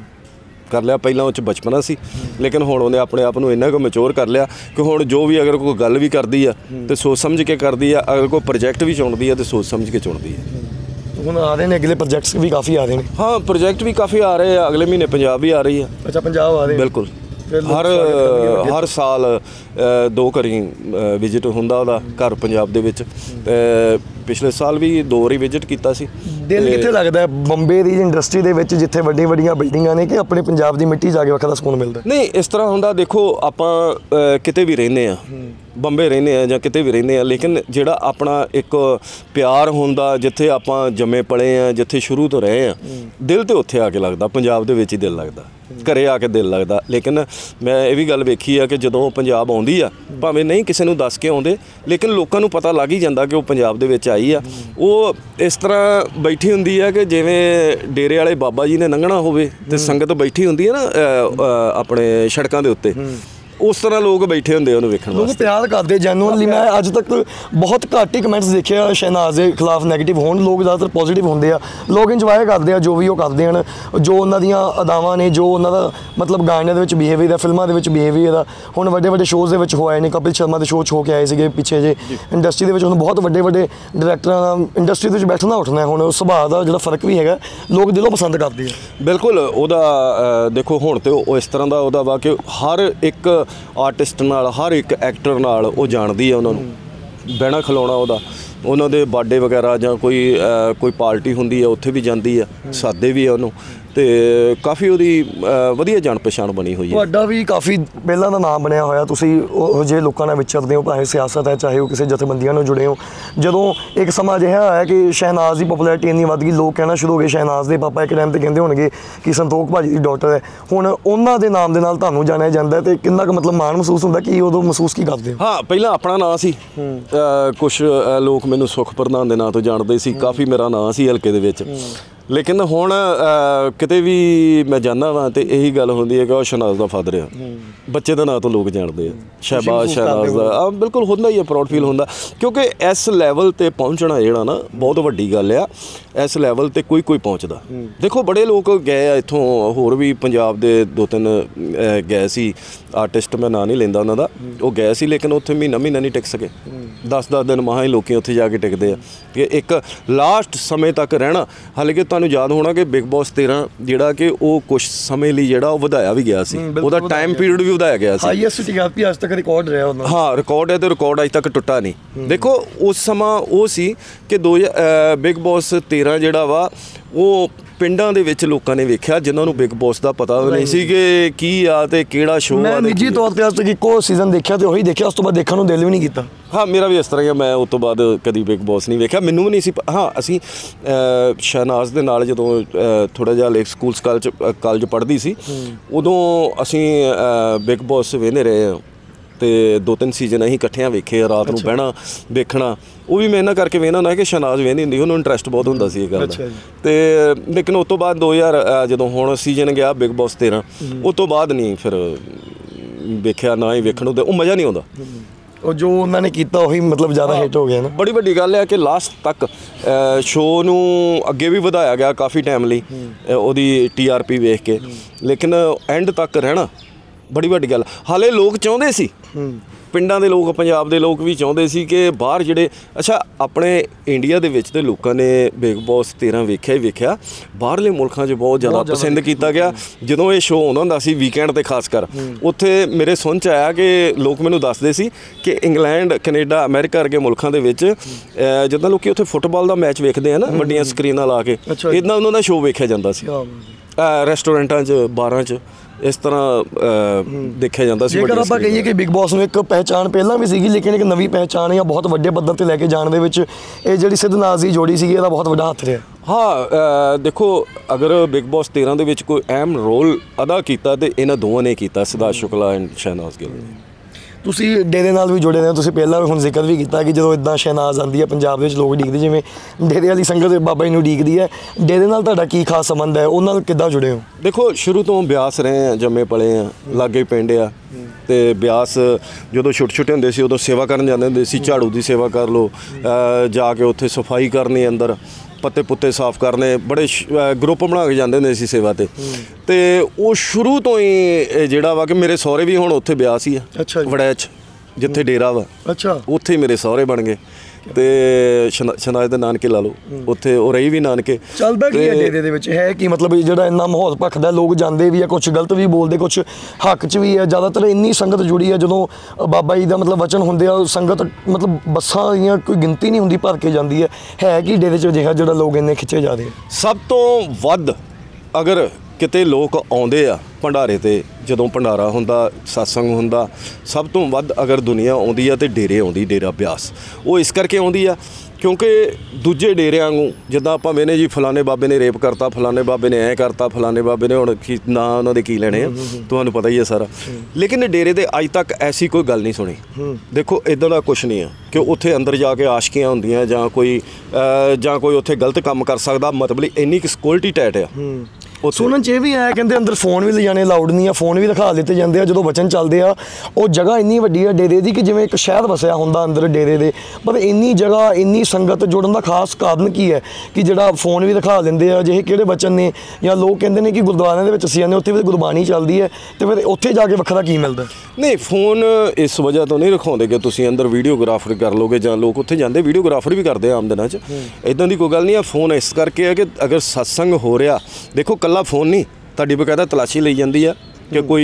ਕਰ ਲਿਆ। ਪਹਿਲਾਂ ਉਹ 'ਚ ਬਚਪਨਾ ਸੀ, ਲੇਕਿਨ ਹੁਣ ਉਹਨੇ ਆਪਣੇ ਆਪ ਨੂੰ ਇੰਨਾ ਕੁ ਮੈਚੋਰ ਕਰ ਲਿਆ ਕਿ ਹੁਣ ਜੋ ਵੀ ਅਗਰ ਕੋਈ ਗੱਲ ਵੀ ਕਰਦੀ ਆ ਤੇ ਸੋਚ ਸਮਝ ਕੇ ਕਰਦੀ ਆ, ਅਗਰ ਕੋਈ ਪ੍ਰੋਜੈਕਟ ਵੀ ਚੁਣਦੀ ਆ ਤੇ ਸੋਚ ਸਮਝ ਕੇ ਚੁਣਦੀ ਆ। ਹੁਣ ਆ ਰਹੇ ਨੇ ਅਗਲੇ ਪ੍ਰੋਜੈਕਟਸ ਵੀ ਕਾਫੀ ਆ ਰਹੇ ਨੇ। ਹਾਂ, ਪ੍ਰੋਜੈਕਟ ਵੀ ਕਾਫੀ ਆ ਰਹੇ ਆ, ਅਗਲੇ ਮਹੀਨੇ ਪੰਜਾਬ ਵੀ ਆ ਰਹੀ ਆ। ਅੱਛਾ, ਪੰਜਾਬ ਆ ਰਹੇ? ਬਿਲਕੁਲ, ਹਰ ਹਰ ਸਾਲ ਦੋ ਘਰੀ ਵਿਜ਼ਿਟ ਹੁੰਦਾ ਉਹਦਾ ਘਰ ਪੰਜਾਬ ਦੇ ਵਿੱਚ, ਤੇ ਪਿਛਲੇ ਸਾਲ ਵੀ ਦੋ ਵਾਰੀ ਵਿਜ਼ਿਟ ਕੀਤਾ ਸੀ। ਦਿਲ ਕਿੱਥੇ ਲੱਗਦਾ ਹੈ ਬੰਬੇ ਦੀ ਇੰਡਸਟਰੀ ਦੇ ਵਿੱਚ ਜਿੱਥੇ ਵੱਡੀਆਂ ਵੱਡੀਆਂ ਬਿਲਡਿੰਗਾਂ ਨੇ, ਕਿ ਆਪਣੇ ਪੰਜਾਬ ਦੀ ਮਿੱਟੀ ਜਾ ਕੇ ਵੱਖਰਾ ਸਕੂਨ ਮਿਲਦਾ? ਨਹੀਂ, ਇਸ ਤਰ੍ਹਾਂ ਹੁੰਦਾ, ਦੇਖੋ ਆਪਾਂ ਕਿਤੇ ਵੀ ਰਹਿੰਦੇ ਆ, ਬੰਬੇ ਰਹਿੰਦੇ ਆ ਜਾਂ ਕਿਤੇ ਵੀ ਰਹਿੰਦੇ ਆ, ਲੇਕਿਨ ਜਿਹੜਾ ਆਪਣਾ ਇੱਕ ਪਿਆਰ ਹੁੰਦਾ ਜਿੱਥੇ ਆਪਾਂ ਜੰਮੇ ਪਲੇ ਆ, ਜਿੱਥੇ ਸ਼ੁਰੂ ਤੋਂ ਰਹੇ ਆ, ਦਿਲ ਤੇ ਉੱਥੇ ਆ ਕੇ ਲੱਗਦਾ, ਪੰਜਾਬ ਦੇ ਵਿੱਚ ਹੀ ਦਿਲ ਲੱਗਦਾ, ਘਰੇ ਆ ਕੇ ਦਿਲ ਲੱਗਦਾ। ਲੇਕਿਨ ਮੈਂ ਇਹ ਵੀ ਗੱਲ ਵੇਖੀ ਆ ਕਿ ਜਦੋਂ ਪੰਜਾਬ ਆਉਂਦੀ ਆ, ਭਾਵੇਂ ਨਹੀਂ ਕਿਸੇ ਨੂੰ ਦੱਸ ਕੇ ਆਉਂਦੇ, ਲੇਕਿਨ ਲੋਕਾਂ ਨੂੰ ਪਤਾ ਲੱਗ ਹੀ ਜਾਂਦਾ ਕਿ ਉਹ ਪੰਜਾਬ ਦੇ ਵਿੱਚ ਆਈ ਆ। ਉਹ ਇਸ ਤਰ੍ਹਾਂ ਬੈਠੀ ਹੁੰਦੀ ਆ ਕਿ ਜਿਵੇਂ ਡੇਰੇ ਵਾਲੇ ਬਾਬਾ ਜੀ ਨੇ ਲੰਘਣਾ ਹੋਵੇ ਤੇ ਸੰਗਤ ਬੈਠੀ ਹੁੰਦੀ ਹੈ ਨਾ ਆਪਣੇ ਸੜਕਾਂ ਦੇ ਉੱਤੇ, ਉਸ ਤਰ੍ਹਾਂ ਲੋਕ ਬੈਠੇ ਹੁੰਦੇ ਉਹਨੂੰ ਵੇਖਣ ਵਾਸਤੇ। ਲੋਕ ਪਿਆਰ ਕਰਦੇ ਜੈਨੂਅਨਲੀ। ਮੈਂ ਅੱਜ ਤੱਕ ਬਹੁਤ ਘੱਟ ਹੀ ਕਮੈਂਟਸ ਦੇਖੇ ਆ ਸ਼ਹਿਨਾਜ਼ ਦੇ ਖਿਲਾਫ ਨੈਗੇਟਿਵ ਹੋਣ, ਲੋਕ ਜ਼ਿਆਦਾਤਰ ਪੋਜ਼ੀਟਿਵ ਹੁੰਦੇ ਆ। ਲੋਕ ਇੰਜੋਏ ਕਰਦੇ ਆ ਜੋ ਵੀ ਉਹ ਕਰਦੇ ਹਨ, ਜੋ ਉਹਨਾਂ ਦੀਆਂ ਅਦਾਵਾਂ ਨੇ, ਜੋ ਉਹਨਾਂ ਦਾ ਮਤਲਬ ਗਾਣਿਆਂ ਦੇ ਵਿੱਚ ਬਿਹੇਵੀਅਰ ਆ, ਫਿਲਮਾਂ ਦੇ ਵਿੱਚ ਬਿਹੇਵੀਅਰ ਆ। ਹੁਣ ਵੱਡੇ ਵੱਡੇ ਸ਼ੋਅਜ਼ ਦੇ ਵਿੱਚ ਹੋਏ ਨੇ, ਕਪਿਲ ਸ਼ਰਮਾ ਦੇ ਸ਼ੋਅ 'ਚ ਹੋ ਕੇ ਆਏ ਸੀਗੇ ਪਿੱਛੇ ਜੇ ਇੰਡਸਟਰੀ ਦੇ ਵਿੱਚ। ਹੁਣ ਬਹੁਤ ਵੱਡੇ ਵੱਡੇ ਡਾਇਰੈਕਟਰਾਂ ਦਾ ਇੰਡਸਟਰੀ ਦੇ ਵਿੱਚ ਬੈਠਣਾ ਉੱਠਣਾ, ਹੁਣ ਉਸ ਸੁਭਾਅ ਦਾ ਜਿਹੜਾ ਫਰਕ ਵੀ ਹੈਗਾ, ਲੋਕ ਦਿਲੋਂ ਪਸੰਦ ਕਰਦੇ ਆ। ਬਿਲਕੁਲ, ਉਹਦਾ ਦੇਖੋ ਹੁਣ ਤੇ ਉਹ ਇਸ ਤਰ੍ਹਾਂ ਦਾ ਉਹਦਾ ਵਾ ਕਿ ਹਰ ਇੱਕ ਆਰਟਿਸਟ ਨਾਲ, ਹਰ ਇੱਕ ਐਕਟਰ ਨਾਲ ਉਹ ਜਾਣਦੀ ਆ, ਉਹਨਾਂ ਨੂੰ ਬਹਿਣਾ ਖਲੋਣਾ ਉਹਦਾ, ਉਹਨਾਂ ਦੇ ਬਰਥਡੇ ਵਗੈਰਾ ਜਾਂ ਕੋਈ ਕੋਈ ਪਾਰਟੀ ਹੁੰਦੀ ਆ ਉੱਥੇ ਵੀ ਜਾਂਦੀ ਆ, ਸਾਦੇ ਵੀ ਆ ਉਹਨੂੰ, ਤੇ ਕਾਫੀ ਉਹਦੀ ਵਧੀਆ ਜਾਣ ਪਛਾਣ ਬਣੀ ਹੋਈ ਹੈ। ਤੁਹਾਡਾ ਵੀ ਕਾਫੀ ਪਹਿਲਾਂ ਦਾ ਨਾਮ ਬਣਿਆ ਹੋਇਆ, ਤੁਸੀਂ ਉਹ ਜਿਹੇ ਲੋਕਾਂ ਨਾਲ ਵਿਚਰਦੇ ਹੋ, ਭਾਵੇਂ ਸਿਆਸਤ ਹੈ ਚਾਹੇ ਉਹ ਕਿਸੇ ਜਥੇਬੰਦੀਆਂ ਨਾਲ ਜੁੜੇ ਹੋ। ਜਦੋਂ ਇੱਕ ਸਮਾਂ ਅਜਿਹਾ ਆਇਆ ਕਿ ਸ਼ਹਿਨਾਜ਼ ਦੀ ਪਪੂਲੈਰਿਟੀ ਇੰਨੀ ਵੱਧ ਗਈ, ਲੋਕ ਕਹਿਣਾ ਸ਼ੁਰੂ ਹੋ ਗਏ ਸ਼ਹਿਨਾਜ਼ ਦੇ ਪਾਪਾ ਇੱਕ ਟਾਈਮ 'ਤੇ ਕਹਿੰਦੇ ਹੋਣਗੇ ਕਿ ਸੰਤੋਖ ਭਾਜੀ ਦੀ ਡਾਟਰ ਹੈ, ਹੁਣ ਉਹਨਾਂ ਦੇ ਨਾਮ ਦੇ ਨਾਲ ਤੁਹਾਨੂੰ ਜਾਣਿਆ ਜਾਂਦਾ, ਅਤੇ ਕਿੰਨਾ ਕੁ ਮਤਲਬ ਮਾਣ ਮਹਿਸੂਸ ਹੁੰਦਾ, ਕਿ ਉਦੋਂ ਮਹਿਸੂਸ ਕੀ ਕਰਦੇ ਹੋ? ਹਾਂ, ਪਹਿਲਾਂ ਆਪਣਾ ਨਾਂ ਸੀ, ਕੁਛ ਲੋਕ ਮੈਨੂੰ ਸੁਖ ਪ੍ਰਧਾਨ ਦੇ ਨਾਂ ਤੋਂ ਜਾਣਦੇ ਸੀ, ਕਾਫੀ ਮੇਰਾ ਨਾਂ ਸੀ ਹਲਕੇ ਦੇ ਵਿੱਚ। ਲੇਕਿਨ ਹੁਣ ਕਿਤੇ ਵੀ ਮੈਂ ਜਾਂਦਾ ਵਾਂ ਤੇ ਇਹੀ ਗੱਲ ਹੁੰਦੀ ਹੈ ਕਿ ਉਹ ਸ਼ਹਿਨਾਜ਼ ਦਾ ਫਾਦਰ ਆ, ਬੱਚੇ ਦਾ ਨਾਂ ਤੋਂ ਲੋਕ ਜਾਣਦੇ ਆ, ਸ਼ਹਿਬਾਜ਼ ਸ਼ਹਿਨਾਜ਼ ਦਾ। ਆ ਬਿਲਕੁਲ ਹੁੰਦਾ ਹੀ ਹੈ, ਪ੍ਰਾਊਡ ਫੀਲ ਹੁੰਦਾ, ਕਿਉਂਕਿ ਇਸ ਲੈਵਲ 'ਤੇ ਪਹੁੰਚਣਾ ਜਿਹੜਾ ਨਾ ਬਹੁਤ ਵੱਡੀ ਗੱਲ ਆ। ਇਸ ਲੈਵਲ 'ਤੇ ਕੋਈ ਕੋਈ ਪਹੁੰਚਦਾ। ਦੇਖੋ ਬੜੇ ਲੋਕ ਗਏ ਆ ਇੱਥੋਂ, ਹੋਰ ਵੀ ਪੰਜਾਬ ਦੇ ਦੋ ਤਿੰਨ ਗਏ ਸੀ ਆਰਟਿਸਟ, ਮੈਂ ਨਾਂ ਨਹੀਂ ਲੈਂਦਾ ਉਹਨਾਂ ਦਾ, ਉਹ ਗਏ ਸੀ, ਲੇਕਿਨ ਉੱਥੇ ਮਹੀਨਾ ਮਹੀਨਾ ਨਹੀਂ ਟਿਕ ਸਕੇ, ਦਸ ਦਸ ਦਿਨ ਮਹਾਂ ਹੀ ਲੋਕ ਉੱਥੇ ਜਾ ਕੇ ਟਿਕਦੇ ਆ ਕਿ ਇੱਕ ਲਾਸਟ ਸਮੇਂ ਤੱਕ ਰਹਿਣਾ। ਹਾਲੇ ਕਿ ਤੁਹਾਨੂੰ ਯਾਦ ਹੋਣਾ ਕਿ ਬਿਗ ਬੌਸ ਤੇਰਾਂ ਜਿਹੜਾ ਕਿ ਉਹ ਕੁਛ ਸਮੇਂ ਲਈ ਜਿਹੜਾ ਉਹ ਵਧਾਇਆ ਵੀ ਗਿਆ ਸੀ, ਉਹਦਾ ਟਾਈਮ ਪੀਰੀਅਡ ਵੀ ਵਧਾਇਆ ਗਿਆ ਸੀ। ਹਾਈਐਸਟ ਟੀਆਰਪੀ ਅੱਜ ਤੱਕ ਰਿਕਾਰਡ ਰਿਹਾ ਉਹਨਾਂ। ਹਾਂ, ਰਿਕਾਰਡ ਹੈ ਤੇ ਰਿਕਾਰਡ ਅੱਜ ਤੱਕ ਟੁੱਟਾ ਨਹੀਂ। ਦੇਖੋ ਉਸ ਸਮਾਂ ਉਹ ਸੀ ਕਿ ਦੋ ਬਿਗ ਬੌਸ ਤੇਰਾਂ ਜਿਹੜਾ ਵਾ ਉਹ ਪਿੰਡਾਂ ਦੇ ਵਿੱਚ ਲੋਕਾਂ ਨੇ ਵੇਖਿਆ, ਜਿਨ੍ਹਾਂ ਨੂੰ ਬਿਗ ਬੌਸ ਦਾ ਪਤਾ ਨਹੀਂ ਸੀ ਕਿ ਕੀ ਆ ਤੇ ਕਿਹੜਾ ਸ਼ੋਅ ਆ। ਮੈਂ ਨਿੱਜੀ ਤੌਰ 'ਤੇ ਅੱਜ ਤੱਕ ਇੱਕੋ ਸੀਜ਼ਨ ਦੇਖਿਆ ਤੇ ਉਹੀ ਦੇਖਿਆ, ਉਸ ਤੋਂ ਬਾਅਦ ਦੇਖਣ ਨੂੰ ਦਿਲ ਵੀ ਨਹੀਂ ਕੀਤਾ। ਹਾਂ, ਮੇਰਾ ਵੀ ਇਸ ਤਰ੍ਹਾਂ ਹੀ ਆ, ਮੈਂ ਉਸ ਤੋਂ ਬਾਅਦ ਕਦੀ ਬਿਗ ਬੌਸ ਨਹੀਂ ਵੇਖਿਆ, ਮੈਨੂੰ ਵੀ ਨਹੀਂ ਸੀ। ਹਾਂ, ਅਸੀਂ ਸ਼ਹਿਨਾਜ਼ ਦੇ ਨਾਲ ਜਦੋਂ ਥੋੜ੍ਹਾ ਜਿਹਾ ਲੇਕ ਸਕੂਲ ਕਾਲਜ ਕਾਲਜ ਪੜ੍ਹਦੀ ਸੀ, ਉਦੋਂ ਅਸੀਂ ਬਿਗ ਬੌਸ ਵੇਖਦੇ ਰਹੇ ਹਾਂ, ਅਤੇ ਦੋ ਤਿੰਨ ਸੀਜ਼ਨ ਅਸੀਂ ਇਕੱਠਿਆਂ ਵੇਖੇ, ਰਾਤ ਨੂੰ ਬਹਿਣਾ ਵੇਖਣਾ। ਉਹ ਵੀ ਮੈਂ ਇਹਨਾਂ ਕਰਕੇ ਵੇਖਣਾ ਹੁੰਦਾ ਕਿ ਸ਼ਹਿਨਾਜ਼ ਵੇਖਦੀ ਹੁੰਦੀ, ਉਹਨੂੰ ਇੰਟਰਸਟ ਬਹੁਤ ਹੁੰਦਾ ਸੀ ਇਹ ਗੱਲ ਦਾ। ਅਤੇ ਲੇਕਿਨ ਉਸ ਤੋਂ ਬਾਅਦ ਦੋ ਹਜ਼ਾਰ ਜਦੋਂ ਹੁਣ ਸੀਜ਼ਨ ਗਿਆ ਬਿਗ ਬੌਸ ਤੇਰਾਂ, ਉਸ ਤੋਂ ਬਾਅਦ ਨਹੀਂ ਫਿਰ ਵੇਖਿਆ, ਨਾ ਹੀ ਵੇਖਣ ਨੂੰ ਉਹ ਮਜ਼ਾ ਨਹੀਂ ਆਉਂਦਾ। ਉਹ ਜੋ ਉਹਨਾਂ ਨੇ ਕੀਤਾ ਉਹੀ ਮਤਲਬ ਜ਼ਿਆਦਾ ਹਿੱਟ ਹੋ ਗਿਆ ਨਾ। ਬੜੀ ਵੱਡੀ ਗੱਲ ਹੈ ਕਿ ਲਾਸਟ ਤੱਕ ਸ਼ੋਅ ਨੂੰ ਅੱਗੇ ਵੀ ਵਧਾਇਆ ਗਿਆ ਕਾਫੀ ਟਾਈਮ ਲਈ ਉਹਦੀ ਟੀ ਆਰ ਪੀ ਵੇਖ ਕੇ, ਲੇਕਿਨ ਐਂਡ ਤੱਕ ਰਹਿਣਾ ਬੜੀ ਵੱਡੀ ਗੱਲ। ਹਾਲੇ ਲੋਕ ਚਾਹੁੰਦੇ ਸੀ, ਪਿੰਡਾਂ ਦੇ ਲੋਕ, ਪੰਜਾਬ ਦੇ ਲੋਕ ਵੀ ਚਾਹੁੰਦੇ ਸੀ ਕਿ ਬਾਹਰ ਜਿਹੜੇ, ਅੱਛਾ ਆਪਣੇ ਇੰਡੀਆ ਦੇ ਵਿੱਚ ਤੇ ਲੋਕਾਂ ਨੇ ਬਿਗ ਬੌਸ ਤੇਰਾਂ ਵੇਖਿਆ ਹੀ ਵੇਖਿਆ, ਬਾਹਰਲੇ ਮੁਲਕਾਂ 'ਚ ਬਹੁਤ ਜ਼ਿਆਦਾ ਪਸੰਦ ਕੀਤਾ ਗਿਆ। ਜਦੋਂ ਇਹ ਸ਼ੋਅ ਆਉਂਦਾ ਹੁੰਦਾ ਸੀ ਵੀਕਐਂਡ 'ਤੇ ਖਾਸ ਕਰ, ਉੱਥੇ ਮੇਰੇ ਸੁਣ 'ਚ ਆਇਆ ਕਿ ਲੋਕ ਮੈਨੂੰ ਦੱਸਦੇ ਸੀ ਕਿ ਇੰਗਲੈਂਡ, ਕੈਨੇਡਾ, ਅਮਰੀਕਾ ਵਰਗੇ ਮੁਲਕਾਂ ਦੇ ਵਿੱਚ ਜਿੱਦਾਂ ਲੋਕ ਉੱਥੇ ਫੁੱਟਬਾਲ ਦਾ ਮੈਚ ਵੇਖਦੇ ਆ ਨਾ ਵੱਡੀਆਂ ਸਕਰੀਨਾਂ ਲਾ ਕੇ, ਇੱਦਾਂ ਉਹਨਾਂ ਦਾ ਸ਼ੋਅ ਵੇਖਿਆ ਜਾਂਦਾ ਸੀ ਰੈਸਟੋਰੈਂਟਾਂ 'ਚ, ਬਾਰਾਂ 'ਚ। ਇਸ ਤਰ੍ਹਾਂ ਦੇਖਿਆ ਜਾਂਦਾ ਸੀ। ਜੇਕਰ ਆਪਾਂ ਕਹੀਏ ਕਿ ਬਿਗ ਬੌਸ ਨੂੰ ਇੱਕ ਪਹਿਚਾਣ ਪਹਿਲਾਂ ਵੀ ਸੀਗੀ, ਲੇਕਿਨ ਇੱਕ ਨਵੀਂ ਪਹਿਚਾਣ ਜਾਂ ਬਹੁਤ ਵੱਡੇ ਪੱਧਰ 'ਤੇ ਲੈ ਕੇ ਜਾਣ ਦੇ ਵਿੱਚ ਇਹ ਜਿਹੜੀ ਸਿੱਧ ਨਾਜ਼ ਦੀ ਜੋੜੀ ਸੀਗੀ ਇਹਦਾ ਬਹੁਤ ਵੱਡਾ ਹੱਥ ਰਿਹਾ। ਹਾਂ, ਦੇਖੋ ਅਗਰ ਬਿਗ ਬੌਸ ਤੇਰ੍ਹਾਂ ਦੇ ਵਿੱਚ ਕੋਈ ਅਹਿਮ ਰੋਲ ਅਦਾ ਕੀਤਾ ਤੇ ਇਹਨਾਂ ਦੋਵਾਂ ਨੇ ਕੀਤਾ, ਸਿਧਾਰਥ ਸ਼ੁਕਲਾ ਐਂਡ ਸ਼ਹਿਨਾਜ਼ ਗਿੱਲ ਨੇ। ਤੁਸੀਂ ਡੇਰੇ ਨਾਲ ਵੀ ਜੁੜੇ ਰਹੇ ਹੋ, ਤੁਸੀਂ ਪਹਿਲਾਂ ਵੀ ਹੁਣ ਜ਼ਿਕਰ ਵੀ ਕੀਤਾ ਕਿ ਜਦੋਂ ਇੱਦਾਂ ਸ਼ਹਿਨਾਜ਼ ਆਉਂਦੀ ਹੈ ਪੰਜਾਬ ਵਿੱਚ ਲੋਕ ਉਡੀਕਦੇ, ਜਿਵੇਂ ਡੇਰੇ ਵਾਲੀ ਸੰਗਤ ਬਾਬਾ ਜੀ ਨੂੰ ਉਡੀਕਦੀ ਹੈ, ਡੇਰੇ ਨਾਲ ਤੁਹਾਡਾ ਕੀ ਖਾਸ ਸੰਬੰਧ ਹੈ, ਉਹਨਾਂ ਨਾਲ ਕਿੱਦਾਂ ਜੁੜੇ ਹੋ? ਦੇਖੋ ਸ਼ੁਰੂ ਤੋਂ ਬਿਆਸ ਰਹੇ ਆ, ਜੰਮੇ ਪਲੇ ਆ, ਲਾਗੇ ਪਿੰਡ ਆ, ਤੇ ਬਿਆਸ ਜਦੋਂ ਛੋਟੇ ਛੋਟੇ ਹੁੰਦੇ ਸੀ ਉਦੋਂ ਸੇਵਾ ਕਰਨ ਜਾਂਦੇ ਹੁੰਦੇ ਸੀ। ਝਾੜੂ ਦੀ ਸੇਵਾ ਕਰ ਲਓ, ਜਾ ਕੇ ਉੱਥੇ ਸਫਾਈ ਕਰਨੀ, ਅੰਦਰ ਪੱਤੇ ਪੁੱਤੇ ਸਾਫ਼ ਕਰਨੇ, ਬੜੇ ਗਰੁੱਪ ਬਣਾ ਕੇ ਜਾਂਦੇ ਹੁੰਦੇ ਸੀ ਸੇਵਾ 'ਤੇ। ਅਤੇ ਉਹ ਸ਼ੁਰੂ ਤੋਂ ਹੀ ਜਿਹੜਾ ਵਾ ਕਿ ਮੇਰੇ ਸਹੁਰੇ ਵੀ ਹੁਣ ਉੱਥੇ ਬਿਆਸ ਹੀ ਆ, ਅੱਛਾ, ਵੜੈਚ ਜਿੱਥੇ ਡੇਰਾ ਵਾ, ਅੱਛਾ, ਉੱਥੇ ਹੀ ਮੇਰੇ ਸਹੁਰੇ ਬਣ ਗਏ। ਤੇ ਸ਼ਹਿਨਾਜ਼ ਦੇ ਨਾਨਕੇ ਲਾ ਲਓ, ਉੱਥੇ ਉਹ ਰਹੀ ਵੀ ਨਾਨਕੇ। ਚੱਲਦਾ ਕੀ ਹੈ ਡੇਰੇ ਦੇ ਵਿੱਚ, ਹੈ ਕਿ ਮਤਲਬ ਜਿਹੜਾ ਇੰਨਾ ਮਾਹੌਲ ਭਖਦਾ, ਲੋਕ ਜਾਂਦੇ ਵੀ ਆ, ਕੁਛ ਗਲਤ ਵੀ ਬੋਲਦੇ, ਕੁਛ ਹੱਕ 'ਚ ਵੀ ਹੈ, ਜ਼ਿਆਦਾਤਰ ਇੰਨੀ ਸੰਗਤ ਜੁੜੀ ਹੈ। ਜਦੋਂ ਬਾਬਾ ਜੀ ਦਾ ਮਤਲਬ ਵਚਨ ਹੁੰਦੇ ਆ, ਸੰਗਤ ਮਤਲਬ ਬੱਸਾਂ ਦੀਆਂ ਕੋਈ ਗਿਣਤੀ ਨਹੀਂ ਹੁੰਦੀ, ਭਰ ਕੇ ਜਾਂਦੀ ਹੈ। ਹੈ ਕਿ ਡੇਰੇ 'ਚ ਅਜਿਹਾ ਜਿਹੜਾ ਲੋਕ ਇੰਨੇ ਖਿੱਚੇ ਜਾ ਰਹੇ? ਸਭ ਤੋਂ ਵੱਧ ਅਗਰ ਕਿਤੇ ਲੋਕ ਆਉਂਦੇ ਆ ਭੰਡਾਰੇ 'ਤੇ, ਜਦੋਂ ਭੰਡਾਰਾ ਹੁੰਦਾ, ਸਤਸੰਗ ਹੁੰਦਾ, ਸਭ ਤੋਂ ਵੱਧ ਅਗਰ ਦੁਨੀਆ ਆਉਂਦੀ ਆ ਅਤੇ ਡੇਰੇ ਆਉਂਦੀ, ਡੇਰਾ ਬਿਆਸ। ਉਹ ਇਸ ਕਰਕੇ ਆਉਂਦੀ ਆ ਕਿਉਂਕਿ ਦੂਜੇ ਡੇਰਿਆਂ ਨੂੰ ਜਿੱਦਾਂ ਆਪਾਂ ਵੇਨੇ ਜੀ ਫਲਾਣੇ ਬਾਬੇ ਨੇ ਰੇਪ ਕਰਤਾ, ਫਲਾਣੇ ਬਾਬੇ ਨੇ ਐਂ ਕਰਤਾ, ਫਲਾਣੇ ਬਾਬੇ ਨੇ ਹੁਣ ਕੀ ਨਾਂ ਉਹਨਾਂ ਦੇ ਕੀ ਲੈਣੇ ਆ, ਤੁਹਾਨੂੰ ਪਤਾ ਹੀ ਹੈ ਸਾਰਾ। ਲੇਕਿਨ ਡੇਰੇ ਦੇ ਅੱਜ ਤੱਕ ਐਸੀ ਕੋਈ ਗੱਲ ਨਹੀਂ ਸੁਣੀ। ਦੇਖੋ ਇੱਦਾਂ ਦਾ ਕੁਛ ਨਹੀਂ ਆ ਕਿ ਉੱਥੇ ਅੰਦਰ ਜਾ ਕੇ ਆਸ਼ਕੀਆਂ ਹੁੰਦੀਆਂ ਜਾਂ ਕੋਈ ਜਾਂ ਕੋਈ ਉੱਥੇ ਗਲਤ ਕੰਮ ਕਰ ਸਕਦਾ, ਮਤਲਬ ਇੰਨੀ ਕੁ ਸਿਕਿਉਰਿਟੀ ਟਾਈਟ ਆ। ਸੁਣਨ 'ਚ ਇਹ ਵੀ ਆਇਆ, ਕਹਿੰਦੇ ਅੰਦਰ ਫੋਨ ਵੀ ਲਿਜਾਣੇ ਅਲਾਊਡ ਨਹੀਂ ਆ, ਫੋਨ ਵੀ ਦਿਖਾ ਦਿੱਤੇ ਜਾਂਦੇ ਆ ਜਦੋਂ ਵਚਨ ਚੱਲਦੇ ਆ। ਉਹ ਜਗ੍ਹਾ ਇੰਨੀ ਵੱਡੀ ਆ ਡੇਰੇ ਦੀ ਕਿ ਜਿਵੇਂ ਇੱਕ ਸ਼ਹਿਰ ਵਸਿਆ ਹੁੰਦਾ ਅੰਦਰ ਡੇਰੇ ਦੇ, ਪਰ ਇੰਨੀ ਜਗ੍ਹਾ, ਇੰਨੀ ਸੰਗਤ ਜੁੜਨ ਦਾ ਖਾਸ ਕਾਰਨ ਕੀ ਹੈ ਕਿ ਜਿਹੜਾ ਫੋਨ ਵੀ ਦਿਖਾ ਦਿੰਦੇ ਆ? ਜਿਹੇ ਕਿਹੜੇ ਵਚਨ ਨੇ? ਜਾਂ ਲੋਕ ਕਹਿੰਦੇ ਨੇ ਕਿ ਗੁਰਦੁਆਰਿਆਂ ਦੇ ਵਿੱਚ ਅਸੀਂ ਜਾਂਦੇ, ਉੱਥੇ ਵੀ ਗੁਰਬਾਣੀ ਚੱਲਦੀ ਹੈ, ਅਤੇ ਫਿਰ ਉੱਥੇ ਜਾ ਕੇ ਵੱਖਰਾ ਕੀ ਮਿਲਦਾ? ਨਹੀਂ, ਫੋਨ ਇਸ ਵਜ੍ਹਾ ਤੋਂ ਨਹੀਂ ਰਖਾਉਂਦੇ ਕਿ ਤੁਸੀਂ ਅੰਦਰ ਵੀਡੀਓਗ੍ਰਾਫਰ ਕਰ ਲਓਗੇ, ਜਾਂ ਲੋਕ ਉੱਥੇ ਜਾਂਦੇ ਵੀਡੀਓਗ੍ਰਾਫਰ ਵੀ ਕਰਦੇ ਆ ਆਮ ਦਿਨਾਂ 'ਚ, ਇੱਦਾਂ ਦੀ ਕੋਈ ਗੱਲ ਨਹੀਂ ਆ। ਫੋਨ ਇਸ ਕਰਕੇ ਹੈ ਕਿ ਅਗਰ ਸਤਸੰਗ ਹੋ ਰਿਹਾ, ਦੇਖੋ ਇਕੱਲਾ ਫੋਨ ਨਹੀਂ, ਤੁਹਾਡੀ ਬਕਾਇਦਾ ਤਲਾਸ਼ੀ ਲਈ ਜਾਂਦੀ ਆ ਕਿ ਕੋਈ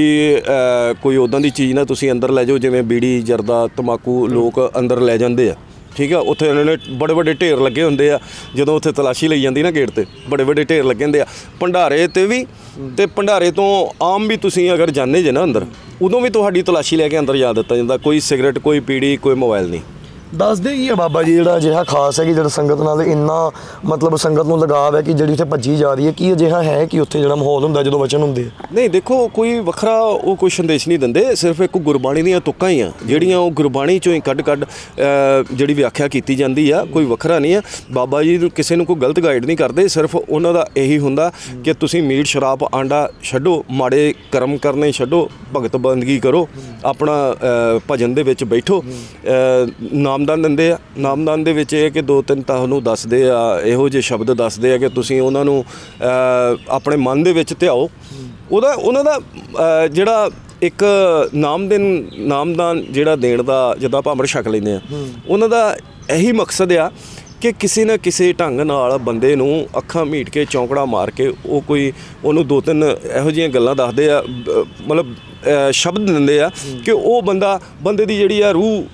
ਕੋਈ ਉੱਦਾਂ ਦੀ ਚੀਜ਼ ਨਾ ਤੁਸੀਂ ਅੰਦਰ ਲੈ ਜਾਓ, ਜਿਵੇਂ ਬੀੜੀ, ਜਰਦਾ, ਤੰਬਾਕੂ ਲੋਕ ਅੰਦਰ ਲੈ ਜਾਂਦੇ ਆ, ਠੀਕ ਆ। ਉੱਥੇ ਉਹਨਾਂ ਨੇ ਬੜੇ ਵੱਡੇ ਢੇਰ ਲੱਗੇ ਹੁੰਦੇ ਆ, ਜਦੋਂ ਉੱਥੇ ਤਲਾਸ਼ੀ ਲਈ ਜਾਂਦੀ ਨਾ ਗੇਟ 'ਤੇ, ਬੜੇ ਵੱਡੇ ਢੇਰ ਲੱਗੇ ਹੁੰਦੇ ਆ। ਭੰਡਾਰੇ 'ਤੇ ਵੀ, ਅਤੇ ਭੰਡਾਰੇ ਤੋਂ ਆਮ ਵੀ ਤੁਸੀਂ ਅਗਰ ਜਾਂਦੇ ਜੇ ਨਾ ਅੰਦਰ, ਉਦੋਂ ਵੀ ਤੁਹਾਡੀ ਤਲਾਸ਼ੀ ਲੈ ਕੇ ਅੰਦਰ ਜਾ ਦਿੱਤਾ ਜਾਂਦਾ। ਕੋਈ ਸਿਗਰਟ, ਕੋਈ ਪੀੜੀ, ਕੋਈ ਮੋਬਾਈਲ ਨਹੀਂ। ਦੱਸਦੇ ਹੀ ਆ ਬਾਬਾ ਜੀ ਜਿਹੜਾ ਅਜਿਹਾ ਖਾਸ ਹੈ ਕਿ ਜਿਹੜਾ ਸੰਗਤ ਨਾਲ ਇੰਨਾ ਮਤਲਬ ਸੰਗਤ ਨੂੰ ਲਗਾਵ ਹੈ ਕਿ ਜਿਹੜੀ ਉੱਥੇ ਭੱਜੀ ਜਾ ਰਹੀ ਹੈ, ਕੀ ਅਜਿਹਾ ਹੈ ਕਿ ਉੱਥੇ ਜਿਹੜਾ ਮਾਹੌਲ ਹੁੰਦਾ ਜਦੋਂ ਵਚਨ ਹੁੰਦੇ? ਨਹੀਂ, ਦੇਖੋ ਕੋਈ ਵੱਖਰਾ ਉਹ ਕੋਈ ਸੰਦੇਸ਼ ਨਹੀਂ ਦਿੰਦੇ, ਸਿਰਫ ਇੱਕ ਗੁਰਬਾਣੀ ਦੀਆਂ ਤੁਕਾਂ ਹੀ ਆ ਜਿਹੜੀਆਂ ਉਹ ਗੁਰਬਾਣੀ 'ਚੋਂ ਹੀ ਕੱਢ ਕੱਢ ਜਿਹੜੀ ਵਿਆਖਿਆ ਕੀਤੀ ਜਾਂਦੀ ਆ, ਕੋਈ ਵੱਖਰਾ ਨਹੀਂ ਆ। ਬਾਬਾ ਜੀ ਕਿਸੇ ਨੂੰ ਕੋਈ ਗਲਤ ਗਾਈਡ ਨਹੀਂ ਕਰਦੇ, ਸਿਰਫ ਉਹਨਾਂ ਦਾ ਇਹੀ ਹੁੰਦਾ ਕਿ ਤੁਸੀਂ ਮੀਟ, ਸ਼ਰਾਬ, ਆਂਡਾ ਛੱਡੋ, ਮਾੜੇ ਕਰਮ ਕਰਨੇ ਛੱਡੋ, ਭਗਤ ਬੰਦਗੀ ਕਰੋ, ਆਪਣਾ ਭਜਨ ਦੇ ਵਿੱਚ ਬੈਠੋ। ਨਾਮਦਾਨ ਦਿੰਦੇ ਆ, ਨਾਮਦਾਨ ਦੇ ਵਿੱਚ ਇਹ ਕਿ ਦੋ ਤਿੰਨ ਤੁਹਾਨੂੰ ਦੱਸਦੇ ਆ, ਇਹੋ ਜਿਹੇ ਸ਼ਬਦ ਦੱਸਦੇ ਆ ਕਿ ਤੁਸੀਂ ਉਹਨਾਂ ਨੂੰ ਆਪਣੇ ਮਨ ਦੇ ਵਿੱਚ ਧਿਆਓ। ਉਹਦਾ ਉਹਨਾਂ ਦਾ ਜਿਹੜਾ ਇੱਕ ਨਾਮਦਨ ਨਾਮਦਾਨ ਜਿਹੜਾ ਦੇਣ ਦਾ, ਜਿੱਦਾਂ ਆਪਾਂ ਅੰਮ੍ਰਿਤ ਛਕ ਲੈਂਦੇ ਆ, ਉਹਨਾਂ ਦਾ ਇਹੀ ਮਕਸਦ ਆ ਕਿ ਕਿਸੇ ਨਾ ਕਿਸੇ ਢੰਗ ਨਾਲ ਬੰਦੇ ਨੂੰ ਅੱਖਾਂ ਮੀਟ ਕੇ, ਚੌਂਕੜਾ ਮਾਰ ਕੇ, ਉਹ ਕੋਈ ਉਹਨੂੰ ਦੋ ਤਿੰਨ ਇਹੋ ਜਿਹੀਆਂ ਗੱਲਾਂ ਦੱਸਦੇ ਆ, ਮਤਲਬ ਸ਼ਬਦ ਦਿੰਦੇ ਆ ਕਿ ਉਹ ਬੰਦਾ ਬੰਦੇ ਦੀ ਜਿਹੜੀ ਆ ਰੂਹ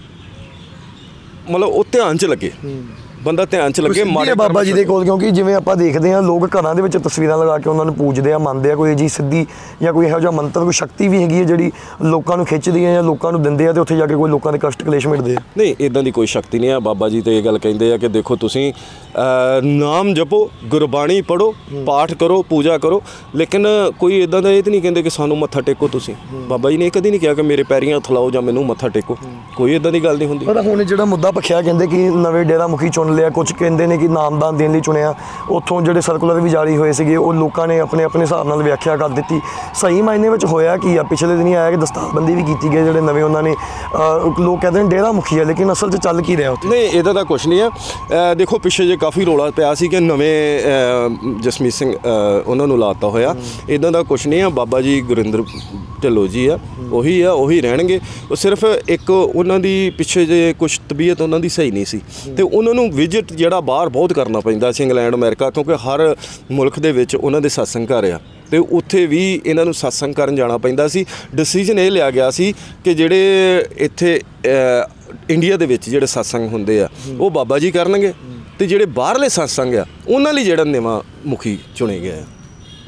ਮਤਲਬ ਉਹ ਧਿਆਨ 'ਚ ਲੱਗੇ, ਬੰਦਾ ਧਿਆਨ 'ਚ ਲੱਗੇ ਮਾੜੇ ਬਾਬਾ ਜੀ ਦੇ ਕੋਲ। ਕਿਉਂਕਿ ਜਿਵੇਂ ਆਪਾਂ ਦੇਖਦੇ ਹਾਂ ਲੋਕ ਘਰਾਂ ਦੇ ਵਿੱਚ ਤਸਵੀਰਾਂ ਲਗਾ ਕੇ ਉਹਨਾਂ ਨੂੰ ਪੂਜਦੇ ਆ, ਮੰਨਦੇ ਆ, ਕੋਈ ਜੀ ਸਿੱਧੀ ਜਾਂ ਕੋਈ ਇਹੋ ਜਿਹਾ ਮੰਤਰ, ਕੋਈ ਸ਼ਕਤੀ ਵੀ ਹੈਗੀ ਹੈ ਜਿਹੜੀ ਲੋਕਾਂ ਨੂੰ ਖਿੱਚਦੀ ਹੈ ਜਾਂ ਲੋਕਾਂ ਨੂੰ ਦਿੰਦੇ ਆ, ਅਤੇ ਉੱਥੇ ਜਾ ਕੇ ਕੋਈ ਲੋਕਾਂ ਦੇ ਕਸ਼ਟ ਕਲੇਸ਼ ਮਿਟਦੇ ਆ? ਨਹੀਂ, ਇੱਦਾਂ ਦੀ ਕੋਈ ਸ਼ਕਤੀ ਨਹੀਂ ਆ। ਬਾਬਾ ਜੀ ਤਾਂ ਇਹ ਗੱਲ ਕਹਿੰਦੇ ਆ ਕਿ ਦੇਖੋ ਤੁਸੀਂ ਨਾਮ ਜਪੋ, ਗੁਰਬਾਣੀ ਪੜ੍ਹੋ, ਪਾਠ ਕਰੋ, ਪੂਜਾ ਕਰੋ, ਲੇਕਿਨ ਕੋਈ ਇੱਦਾਂ ਦਾ ਇਹ ਤਾਂ ਨਹੀਂ ਕਹਿੰਦੇ ਕਿ ਸਾਨੂੰ ਮੱਥਾ ਟੇਕੋ ਤੁਸੀਂ। ਬਾਬਾ ਜੀ ਨੇ ਕਦੀ ਨਹੀਂ ਕਿਹਾ ਕਿ ਮੇਰੇ ਪੈਰੀਂ ਹੱਥ ਲਾਓ ਜਾਂ ਮੈਨੂੰ ਮੱਥਾ ਟੇਕੋ, ਕੋਈ ਇੱਦਾਂ ਦੀ ਗੱਲ ਨਹੀਂ ਹੁੰਦੀ। ਪਰ ਹੁਣ ਜਿਹੜਾ ਮੁੱਦਾ ਭਖਿਆ, ਕਹਿੰਦੇ ਕਿ ਨਵੇਂ ਡੇਰਾ ਮੁਖੀ ਚੁਣ ਲਿਆ, ਕੁਝ ਕਹਿੰਦੇ ਨੇ ਕਿ ਨਾਮਦਾਨ ਦੇਣ ਲਈ ਚੁਣਿਆ, ਉੱਥੋਂ ਜਿਹੜੇ ਸਰਕੂਲਰ ਵੀ ਜਾਰੀ ਹੋਏ ਸੀਗੇ ਉਹ ਲੋਕਾਂ ਨੇ ਆਪਣੇ ਆਪਣੇ ਹਿਸਾਬ ਨਾਲ ਵਿਆਖਿਆ ਕਰ ਦਿੱਤੀ। ਸਹੀ ਮਾਇਨੇ ਵਿੱਚ ਹੋਇਆ ਕੀ ਆ? ਪਿਛਲੇ ਦਿਨੀ ਆਇਆ ਕਿ ਦਸਤਾਰਬੰਦੀ ਵੀ ਕੀਤੀ ਗਈ, ਜਿਹੜੇ ਨਵੇਂ ਉਹਨਾਂ ਨੇ ਲੋਕ ਕਹਿੰਦੇ ਨੇ ਡੇਰਾ ਮੁਖੀ ਆ, ਲੇਕਿਨ ਅਸਲ 'ਚ ਚੱਲ ਕੀ ਰਿਹਾ ਉੱਥੇ? ਨਹੀਂ, ਇੱਦਾਂ ਦਾ ਕੁਛ ਨਹੀਂ ਹੈ। ਦੇਖੋ ਪਿੱਛੇ ਜੇ ਕਾਫੀ ਰੌਲਾ ਪਿਆ ਸੀ ਕਿ ਨਵੇਂ ਜਸਮੀਤ ਸਿੰਘ ਉਹਨਾਂ ਨੂੰ ਲਾਤਾ ਹੋਇਆ, ਇੱਦਾਂ ਦਾ ਕੁਛ ਨਹੀਂ ਆ। ਬਾਬਾ ਜੀ ਗੁਰਿੰਦਰ ਢਿੱਲੋਂ ਜੀ ਆ, ਉਹੀ ਆ, ਉਹੀ ਰਹਿਣਗੇ। ਉਹ ਸਿਰਫ ਇੱਕ ਉਹਨਾਂ ਦੀ ਪਿੱਛੇ ਜੇ ਕੁਛ ਤਬੀਅਤ ਉਹਨਾਂ ਦੀ ਸਹੀ ਨਹੀਂ ਸੀ, ਅਤੇ ਉਹਨਾਂ ਨੂੰ ਵਿਜ਼ਿਟ ਜਿਹੜਾ ਬਾਹਰ ਬਹੁਤ ਕਰਨਾ ਪੈਂਦਾ ਸੀ, ਇੰਗਲੈਂਡ, ਅਮਰੀਕਾ, ਕਿਉਂਕਿ ਹਰ ਮੁਲਕ ਦੇ ਵਿੱਚ ਉਹਨਾਂ ਦੇ ਸਤਸੰਗ ਘਰ ਆ, ਅਤੇ ਉੱਥੇ ਵੀ ਇਹਨਾਂ ਨੂੰ ਸਤਸੰਗ ਕਰਨ ਜਾਣਾ ਪੈਂਦਾ ਸੀ। ਡਿਸੀਜਨ ਇਹ ਲਿਆ ਗਿਆ ਸੀ ਕਿ ਜਿਹੜੇ ਇੱਥੇ ਇੰਡੀਆ ਦੇ ਵਿੱਚ ਜਿਹੜੇ ਸਤਸੰਗ ਹੁੰਦੇ ਆ ਉਹ ਬਾਬਾ ਜੀ ਕਰਨਗੇ, ਅਤੇ ਜਿਹੜੇ ਬਾਹਰਲੇ ਸਤਸੰਗ ਆ ਉਹਨਾਂ ਲਈ ਜਿਹੜਾ ਨਵਾਂ ਮੁਖੀ ਚੁਣੇ ਗਿਆ।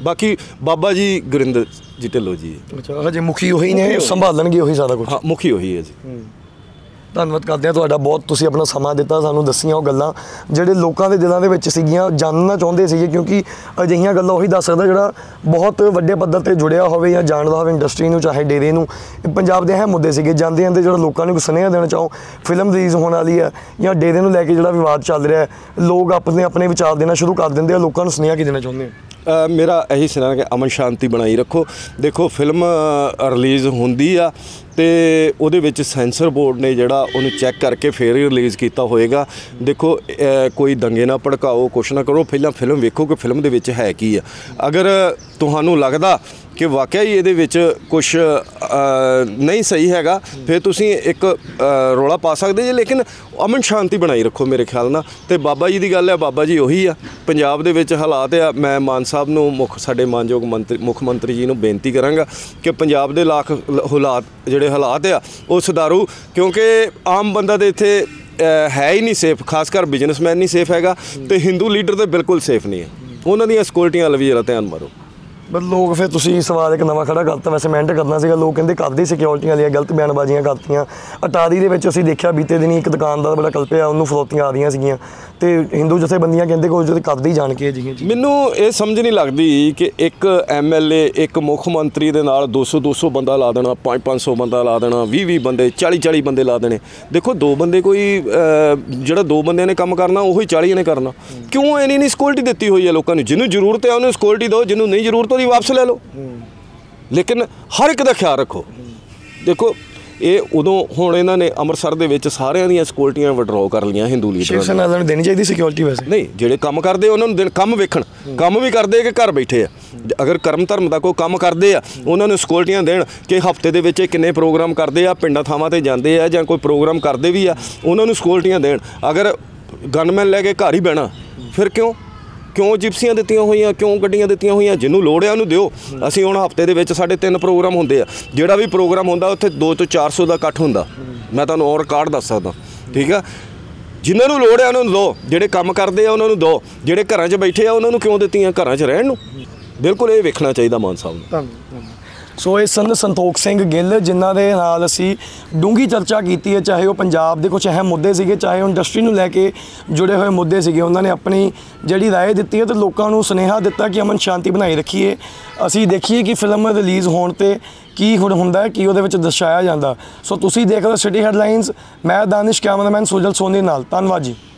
ਬਾਕੀ ਬਾਬਾ ਜੀ ਗੁਰਿੰਦਰ ਜੀ ਢਿੱਲੋਂ ਜੀ। ਅੱਛਾ, ਹਜੇ ਮੁਖੀ ਉਹੀ ਨੇ, ਸੰਭਾਲਣਗੇ ਉਹੀ ਸਾਰਾ ਕੁਝ। ਹਾਂ, ਮੁਖੀ ਉਹੀ ਹੈ ਜੀ। ਧੰਨਵਾਦ ਕਰਦੇ ਹਾਂ ਤੁਹਾਡਾ ਬਹੁਤ, ਤੁਸੀਂ ਆਪਣਾ ਸਮਾਂ ਦਿੱਤਾ, ਸਾਨੂੰ ਦੱਸੀਆਂ ਉਹ ਗੱਲਾਂ ਜਿਹੜੇ ਲੋਕਾਂ ਦੇ ਦਿਲਾਂ ਦੇ ਵਿੱਚ ਸੀਗੀਆਂ, ਜਾਣਨਾ ਚਾਹੁੰਦੇ ਸੀਗੇ, ਕਿਉਂਕਿ ਅਜਿਹੀਆਂ ਗੱਲਾਂ ਉਹੀ ਦੱਸ ਸਕਦਾ ਜਿਹੜਾ ਬਹੁਤ ਵੱਡੇ ਪੱਧਰ ਤੇ ਜੁੜਿਆ ਹੋਵੇ ਜਾਂ ਜਾਣਦਾ ਹੋਵੇ ਇੰਡਸਟਰੀ ਨੂੰ, ਚਾਹੇ ਡੇਰੇ ਨੂੰ। ਪੰਜਾਬ ਦੇ ਅਹਿਮ ਮੁੱਦੇ ਸੀਗੇ। ਜਾਂਦੇ ਜਾਂਦੇ ਜਿਹੜਾ ਲੋਕਾਂ ਨੂੰ ਕੋਈ ਸੁਨੇਹਾ ਦੇਣਾ ਚਾਹੋ, ਫਿਲਮ ਰਿਲੀਜ਼ ਹੋਣ ਵਾਲੀ ਹੈ ਜਾਂ ਡੇਰੇ ਨੂੰ ਲੈ ਕੇ ਜਿਹੜਾ ਵਿਵਾਦ ਚੱਲ ਰਿਹਾ, ਲੋਕ ਆਪਣੇ ਆਪਣੇ ਵਿਚਾਰ ਦੇਣਾ ਸ਼ੁਰੂ ਕਰ ਦਿੰਦੇ ਆ, ਲੋਕਾਂ ਨੂੰ ਸੁਨੇਹਾ ਕੀ ਦੇਣਾ ਚਾਹੁੰਦੇ ਆ? ਮੇਰਾ ਇਹੀ ਸੁਨੇਹਾ ਕਿ ਅਮਨ ਸ਼ਾਂਤੀ ਬਣਾਈ ਰੱਖੋ। ਦੇਖੋ ਫਿਲਮ ਰਿਲੀਜ਼ ਹੁੰਦੀ ਆ ਤੇ ਉਹਦੇ ਵਿੱਚ ਸੈਂਸਰ ਬੋਰਡ ਨੇ ਜਿਹੜਾ ਉਹਨੂੰ ਚੈੱਕ ਕਰਕੇ ਫਿਰ ਹੀ ਰਿਲੀਜ਼ ਕੀਤਾ ਹੋਏਗਾ। ਦੇਖੋ ਕੋਈ ਦੰਗੇ ਨਾ ਭੜਕਾਓ, ਕੁਛ ਨਾ ਕਰੋ, ਪਹਿਲਾਂ ਫਿਲਮ ਵੇਖੋ ਕਿ ਫਿਲਮ ਦੇ ਵਿੱਚ ਹੈ ਕੀ ਆ। ਅਗਰ ਤੁਹਾਨੂੰ ਲੱਗਦਾ ਕਿ ਵਾਕਿਆ ਹੀ ਇਹਦੇ ਵਿੱਚ ਕੁਛ ਨਹੀਂ ਸਹੀ ਹੈਗਾ, ਫਿਰ ਤੁਸੀਂ ਇੱਕ ਰੌਲਾ ਪਾ ਸਕਦੇ ਜੇ, ਲੇਕਿਨ ਅਮਨ ਸ਼ਾਂਤੀ ਬਣਾਈ ਰੱਖੋ ਮੇਰੇ ਖਿਆਲ ਨਾਲ। ਅਤੇ ਬਾਬਾ ਜੀ ਦੀ ਗੱਲ ਹੈ, ਬਾਬਾ ਜੀ ਉਹੀ ਆ। ਪੰਜਾਬ ਦੇ ਵਿੱਚ ਹਾਲਾਤ ਆ, ਮੈਂ ਮਾਨ ਸਾਹਿਬ ਨੂੰ, ਮੁੱਖ ਸਾਡੇ ਮਾਨਯੋਗ ਮੰਤਰੀ ਮੁੱਖ ਮੰਤਰੀ ਜੀ ਨੂੰ ਬੇਨਤੀ ਕਰਾਂਗਾ ਕਿ ਪੰਜਾਬ ਦੇ ਲਾਖ ਹਾਲਾਤ ਜਿਹੜੇ ਹਾਲਾਤ ਆ ਉਹ ਸੁਧਾਰੂ, ਕਿਉਂਕਿ ਆਮ ਬੰਦਾ ਤਾਂ ਇੱਥੇ ਹੈ ਹੀ ਨਹੀਂ ਸੇਫ, ਖਾਸ ਕਰ ਬਿਜ਼ਨਸਮੈਨ ਨਹੀਂ ਸੇਫ ਹੈਗਾ, ਅਤੇ ਹਿੰਦੂ ਲੀਡਰ ਤਾਂ ਬਿਲਕੁਲ ਸੇਫ ਨਹੀਂ ਹੈ। ਉਹਨਾਂ ਦੀਆਂ ਸਿਕਿਉਰਟੀਆਂ ਵੱਲ ਵੀ ਜਰਾ ਧਿਆਨ ਮਾਰੋ। ਬਸ ਲੋਕ ਫਿਰ ਤੁਸੀਂ ਸਵਾਲ ਇੱਕ ਨਵਾਂ ਖੜਾ ਕਰਤਾ, ਵੈਸੇ ਮਿਹਨਤ ਕਰਨਾ ਸੀਗਾ। ਲੋਕ ਕਹਿੰਦੇ ਕਰਦੀ ਸਿਕਿਉਰਟੀਆਂ ਵਾਲੀਆਂ ਗਲਤ ਬਿਆਨਬਾਜ਼ੀਆਂ ਕਰਤੀਆਂ। ਅਟਾਰੀ ਦੇ ਵਿੱਚ ਅਸੀਂ ਦੇਖਿਆ ਬੀਤੇ ਦਿਨੀ ਇੱਕ ਦੁਕਾਨਦਾਰ ਬੜਾ ਕਲਪਿਆ, ਉਹਨੂੰ ਫਰੋਤੀਆਂ ਆ ਰਹੀਆਂ ਸੀਗੀਆਂ, ਅਤੇ ਹਿੰਦੂ ਜਥੇਬੰਦੀਆਂ ਕਹਿੰਦੇ ਕੋਈ ਜਿਹੜੇ ਕਰਦੀ ਜਾਣ ਕੇ ਅਜਿਹੀਆਂ ਚੀਜ਼ਾਂ। ਮੈਨੂੰ ਇਹ ਸਮਝ ਨਹੀਂ ਲੱਗਦੀ ਕਿ ਇੱਕ ਐਮ ਐਲ ਏ, ਇੱਕ ਮੁੱਖ ਮੰਤਰੀ ਦੇ ਨਾਲ ਦੋ ਸੌ ਦੋ ਸੌ ਬੰਦਾ ਲਾ ਦੇਣਾ, ਪੰਜ ਪੰਜ ਸੌ ਬੰਦਾ ਲਾ ਦੇਣਾ, ਵੀਹ ਵੀਹ ਬੰਦੇ, ਚਾਲੀ ਚਾਲੀ ਬੰਦੇ ਲਾ ਦੇਣੇ। ਦੇਖੋ ਦੋ ਬੰਦੇ ਕੋਈ ਜਿਹੜਾ ਦੋ ਬੰਦਿਆਂ ਨੇ ਕੰਮ ਕਰਨਾ ਉਹੀ ਚਾਲੀ ਨੇ ਕਰਨਾ। ਕਿਉਂ ਇੰਨੀ ਨਹੀਂ ਸਿਕਿਉਰਟੀ ਦਿੱਤੀ ਹੋਈ ਹੈ ਲੋਕਾਂ ਨੂੰ? ਜਿਹਨੂੰ ਜ਼ਰੂਰਤ ਹੈ ਉਹਨੂੰ ਸਿਕਿਉਰਟੀ ਦਿਓ, ਜਿਹਨੂੰ ਨਹੀਂ ਜ਼ਰੂਰਤ ਉਹਦੀ ਵਾਪਸ ਲੈ ਲਓ, ਲੇਕਿਨ ਹਰ ਇੱਕ ਦਾ ਖਿਆਲ ਰੱਖੋ। ਦੇਖੋ ਇਹ ਉਦੋਂ ਹੁਣ ਇਹਨਾਂ ਨੇ ਅੰਮ੍ਰਿਤਸਰ ਦੇ ਵਿੱਚ ਸਾਰਿਆਂ ਦੀਆਂ ਸਿਕਿਉਰਟੀਆਂ ਵਿਡਰਾਅ ਕਰ ਲਈਆਂ ਹਿੰਦੂ ਲੀਡਰਾਂ ਸ਼ਿਵ ਸੈਨਾ ਨੂੰ ਦੇਣੀ ਚਾਹੀਦੀ ਸਿਕਿਉਰਟੀ ਵੈਸੇ? ਨਹੀਂ, ਜਿਹੜੇ ਕੰਮ ਕਰਦੇ ਉਹਨਾਂ ਨੂੰ ਕੰਮ ਵੇਖਣ, ਕੰਮ ਵੀ ਕਰਦੇ ਕਿ ਘਰ ਬੈਠੇ ਆ। ਅਗਰ ਕਰਮ ਧਰਮ ਦਾ ਕੋਈ ਕੰਮ ਕਰਦੇ ਆ ਉਹਨਾਂ ਨੂੰ ਸਿਕਿਉਰਟੀਆਂ ਦੇਣ ਕਿ ਹਫ਼ਤੇ ਦੇ ਵਿੱਚ ਕਿੰਨੇ ਪ੍ਰੋਗਰਾਮ ਕਰਦੇ ਆ, ਪਿੰਡਾਂ ਥਾਵਾਂ 'ਤੇ ਜਾਂਦੇ ਆ ਜਾਂ ਕੋਈ ਪ੍ਰੋਗਰਾਮ ਕਰਦੇ ਵੀ ਆ, ਉਹਨਾਂ ਨੂੰ ਸਿਕਿਉਰਟੀਆਂ ਦੇਣ। ਅਗਰ ਗਨਮੈਨ ਲੈ ਕੇ ਘਰ ਹੀ ਬਹਿਣਾ, ਫਿਰ ਕਿਉਂ ਕਿਉਂ ਜਿਪਸੀਆਂ ਦਿੱਤੀਆਂ ਹੋਈਆਂ, ਕਿਉਂ ਗੱਡੀਆਂ ਦਿੱਤੀਆਂ ਹੋਈਆਂ? ਜਿਹਨੂੰ ਲੋੜ ਹੈ ਉਹਨੂੰ ਦਿਓ। ਅਸੀਂ ਹੁਣ ਹਫ਼ਤੇ ਦੇ ਵਿੱਚ ਸਾਡੇ ਤਿੰਨ ਪ੍ਰੋਗਰਾਮ ਹੁੰਦੇ ਆ, ਜਿਹੜਾ ਵੀ ਪ੍ਰੋਗਰਾਮ ਹੁੰਦਾ ਉੱਥੇ ਦੋ ਤੋਂ ਚਾਰ ਸੌ ਦਾ ਇਕੱਠ ਹੁੰਦਾ, ਮੈਂ ਤੁਹਾਨੂੰ ਔਰ ਰਿਕਾਰਡ ਦੱਸ ਸਕਦਾ, ਠੀਕ ਆ। ਜਿਨ੍ਹਾਂ ਨੂੰ ਲੋੜ ਹੈ ਉਹਨਾਂ ਨੂੰ ਦਿਓ, ਜਿਹੜੇ ਕੰਮ ਕਰਦੇ ਆ ਉਹਨਾਂ ਨੂੰ ਦਿਓ, ਜਿਹੜੇ ਘਰਾਂ 'ਚ ਬੈਠੇ ਆ ਉਹਨਾਂ ਨੂੰ ਕਿਉਂ ਦਿੱਤੀਆਂ? ਘਰਾਂ 'ਚ ਰਹਿਣ ਨੂੰ। ਬਿਲਕੁਲ ਇਹ ਵੇਖਣਾ ਚਾਹੀਦਾ ਮਾਨ ਸਾਹਿਬ ਨੂੰ। ਧੰਨਵਾਦ। ਸੋ ਇਹ ਸਨ ਸੰਤੋਖ ਸਿੰਘ ਗਿੱਲ, ਜਿਨ੍ਹਾਂ ਦੇ ਨਾਲ ਅਸੀਂ ਡੂੰਘੀ ਚਰਚਾ ਕੀਤੀ ਹੈ, ਚਾਹੇ ਉਹ ਪੰਜਾਬ ਦੇ ਕੁਝ ਅਹਿਮ ਮੁੱਦੇ ਸੀਗੇ, ਚਾਹੇ ਉਹ ਇੰਡਸਟਰੀ ਨੂੰ ਲੈ ਕੇ ਜੁੜੇ ਹੋਏ ਮੁੱਦੇ ਸੀਗੇ। ਉਹਨਾਂ ਨੇ ਆਪਣੀ ਜਿਹੜੀ ਰਾਏ ਦਿੱਤੀ ਹੈ ਅਤੇ ਲੋਕਾਂ ਨੂੰ ਸੁਨੇਹਾ ਦਿੱਤਾ ਕਿ ਅਮਨ ਸ਼ਾਂਤੀ ਬਣਾਈ ਰੱਖੀਏ। ਅਸੀਂ ਦੇਖੀਏ ਕਿ ਫਿਲਮ ਰਿਲੀਜ਼ ਹੋਣ 'ਤੇ ਕੀ ਹੁਣ ਹੁੰਦਾ ਹੈ, ਕੀ ਉਹਦੇ ਵਿੱਚ ਦਰਸਾਇਆ ਜਾਂਦਾ। ਸੋ ਤੁਸੀਂ ਦੇਖ ਰਹੇ ਹੋ ਸਿਟੀ ਹੈਡਲਾਈਨਸ, ਮੈਂ ਦਾਨਿਸ਼, ਕੈਮਰਾਮੈਨ ਸੁਜਲ ਸੋਨੀ ਨਾਲ। ਧੰਨਵਾਦ ਜੀ।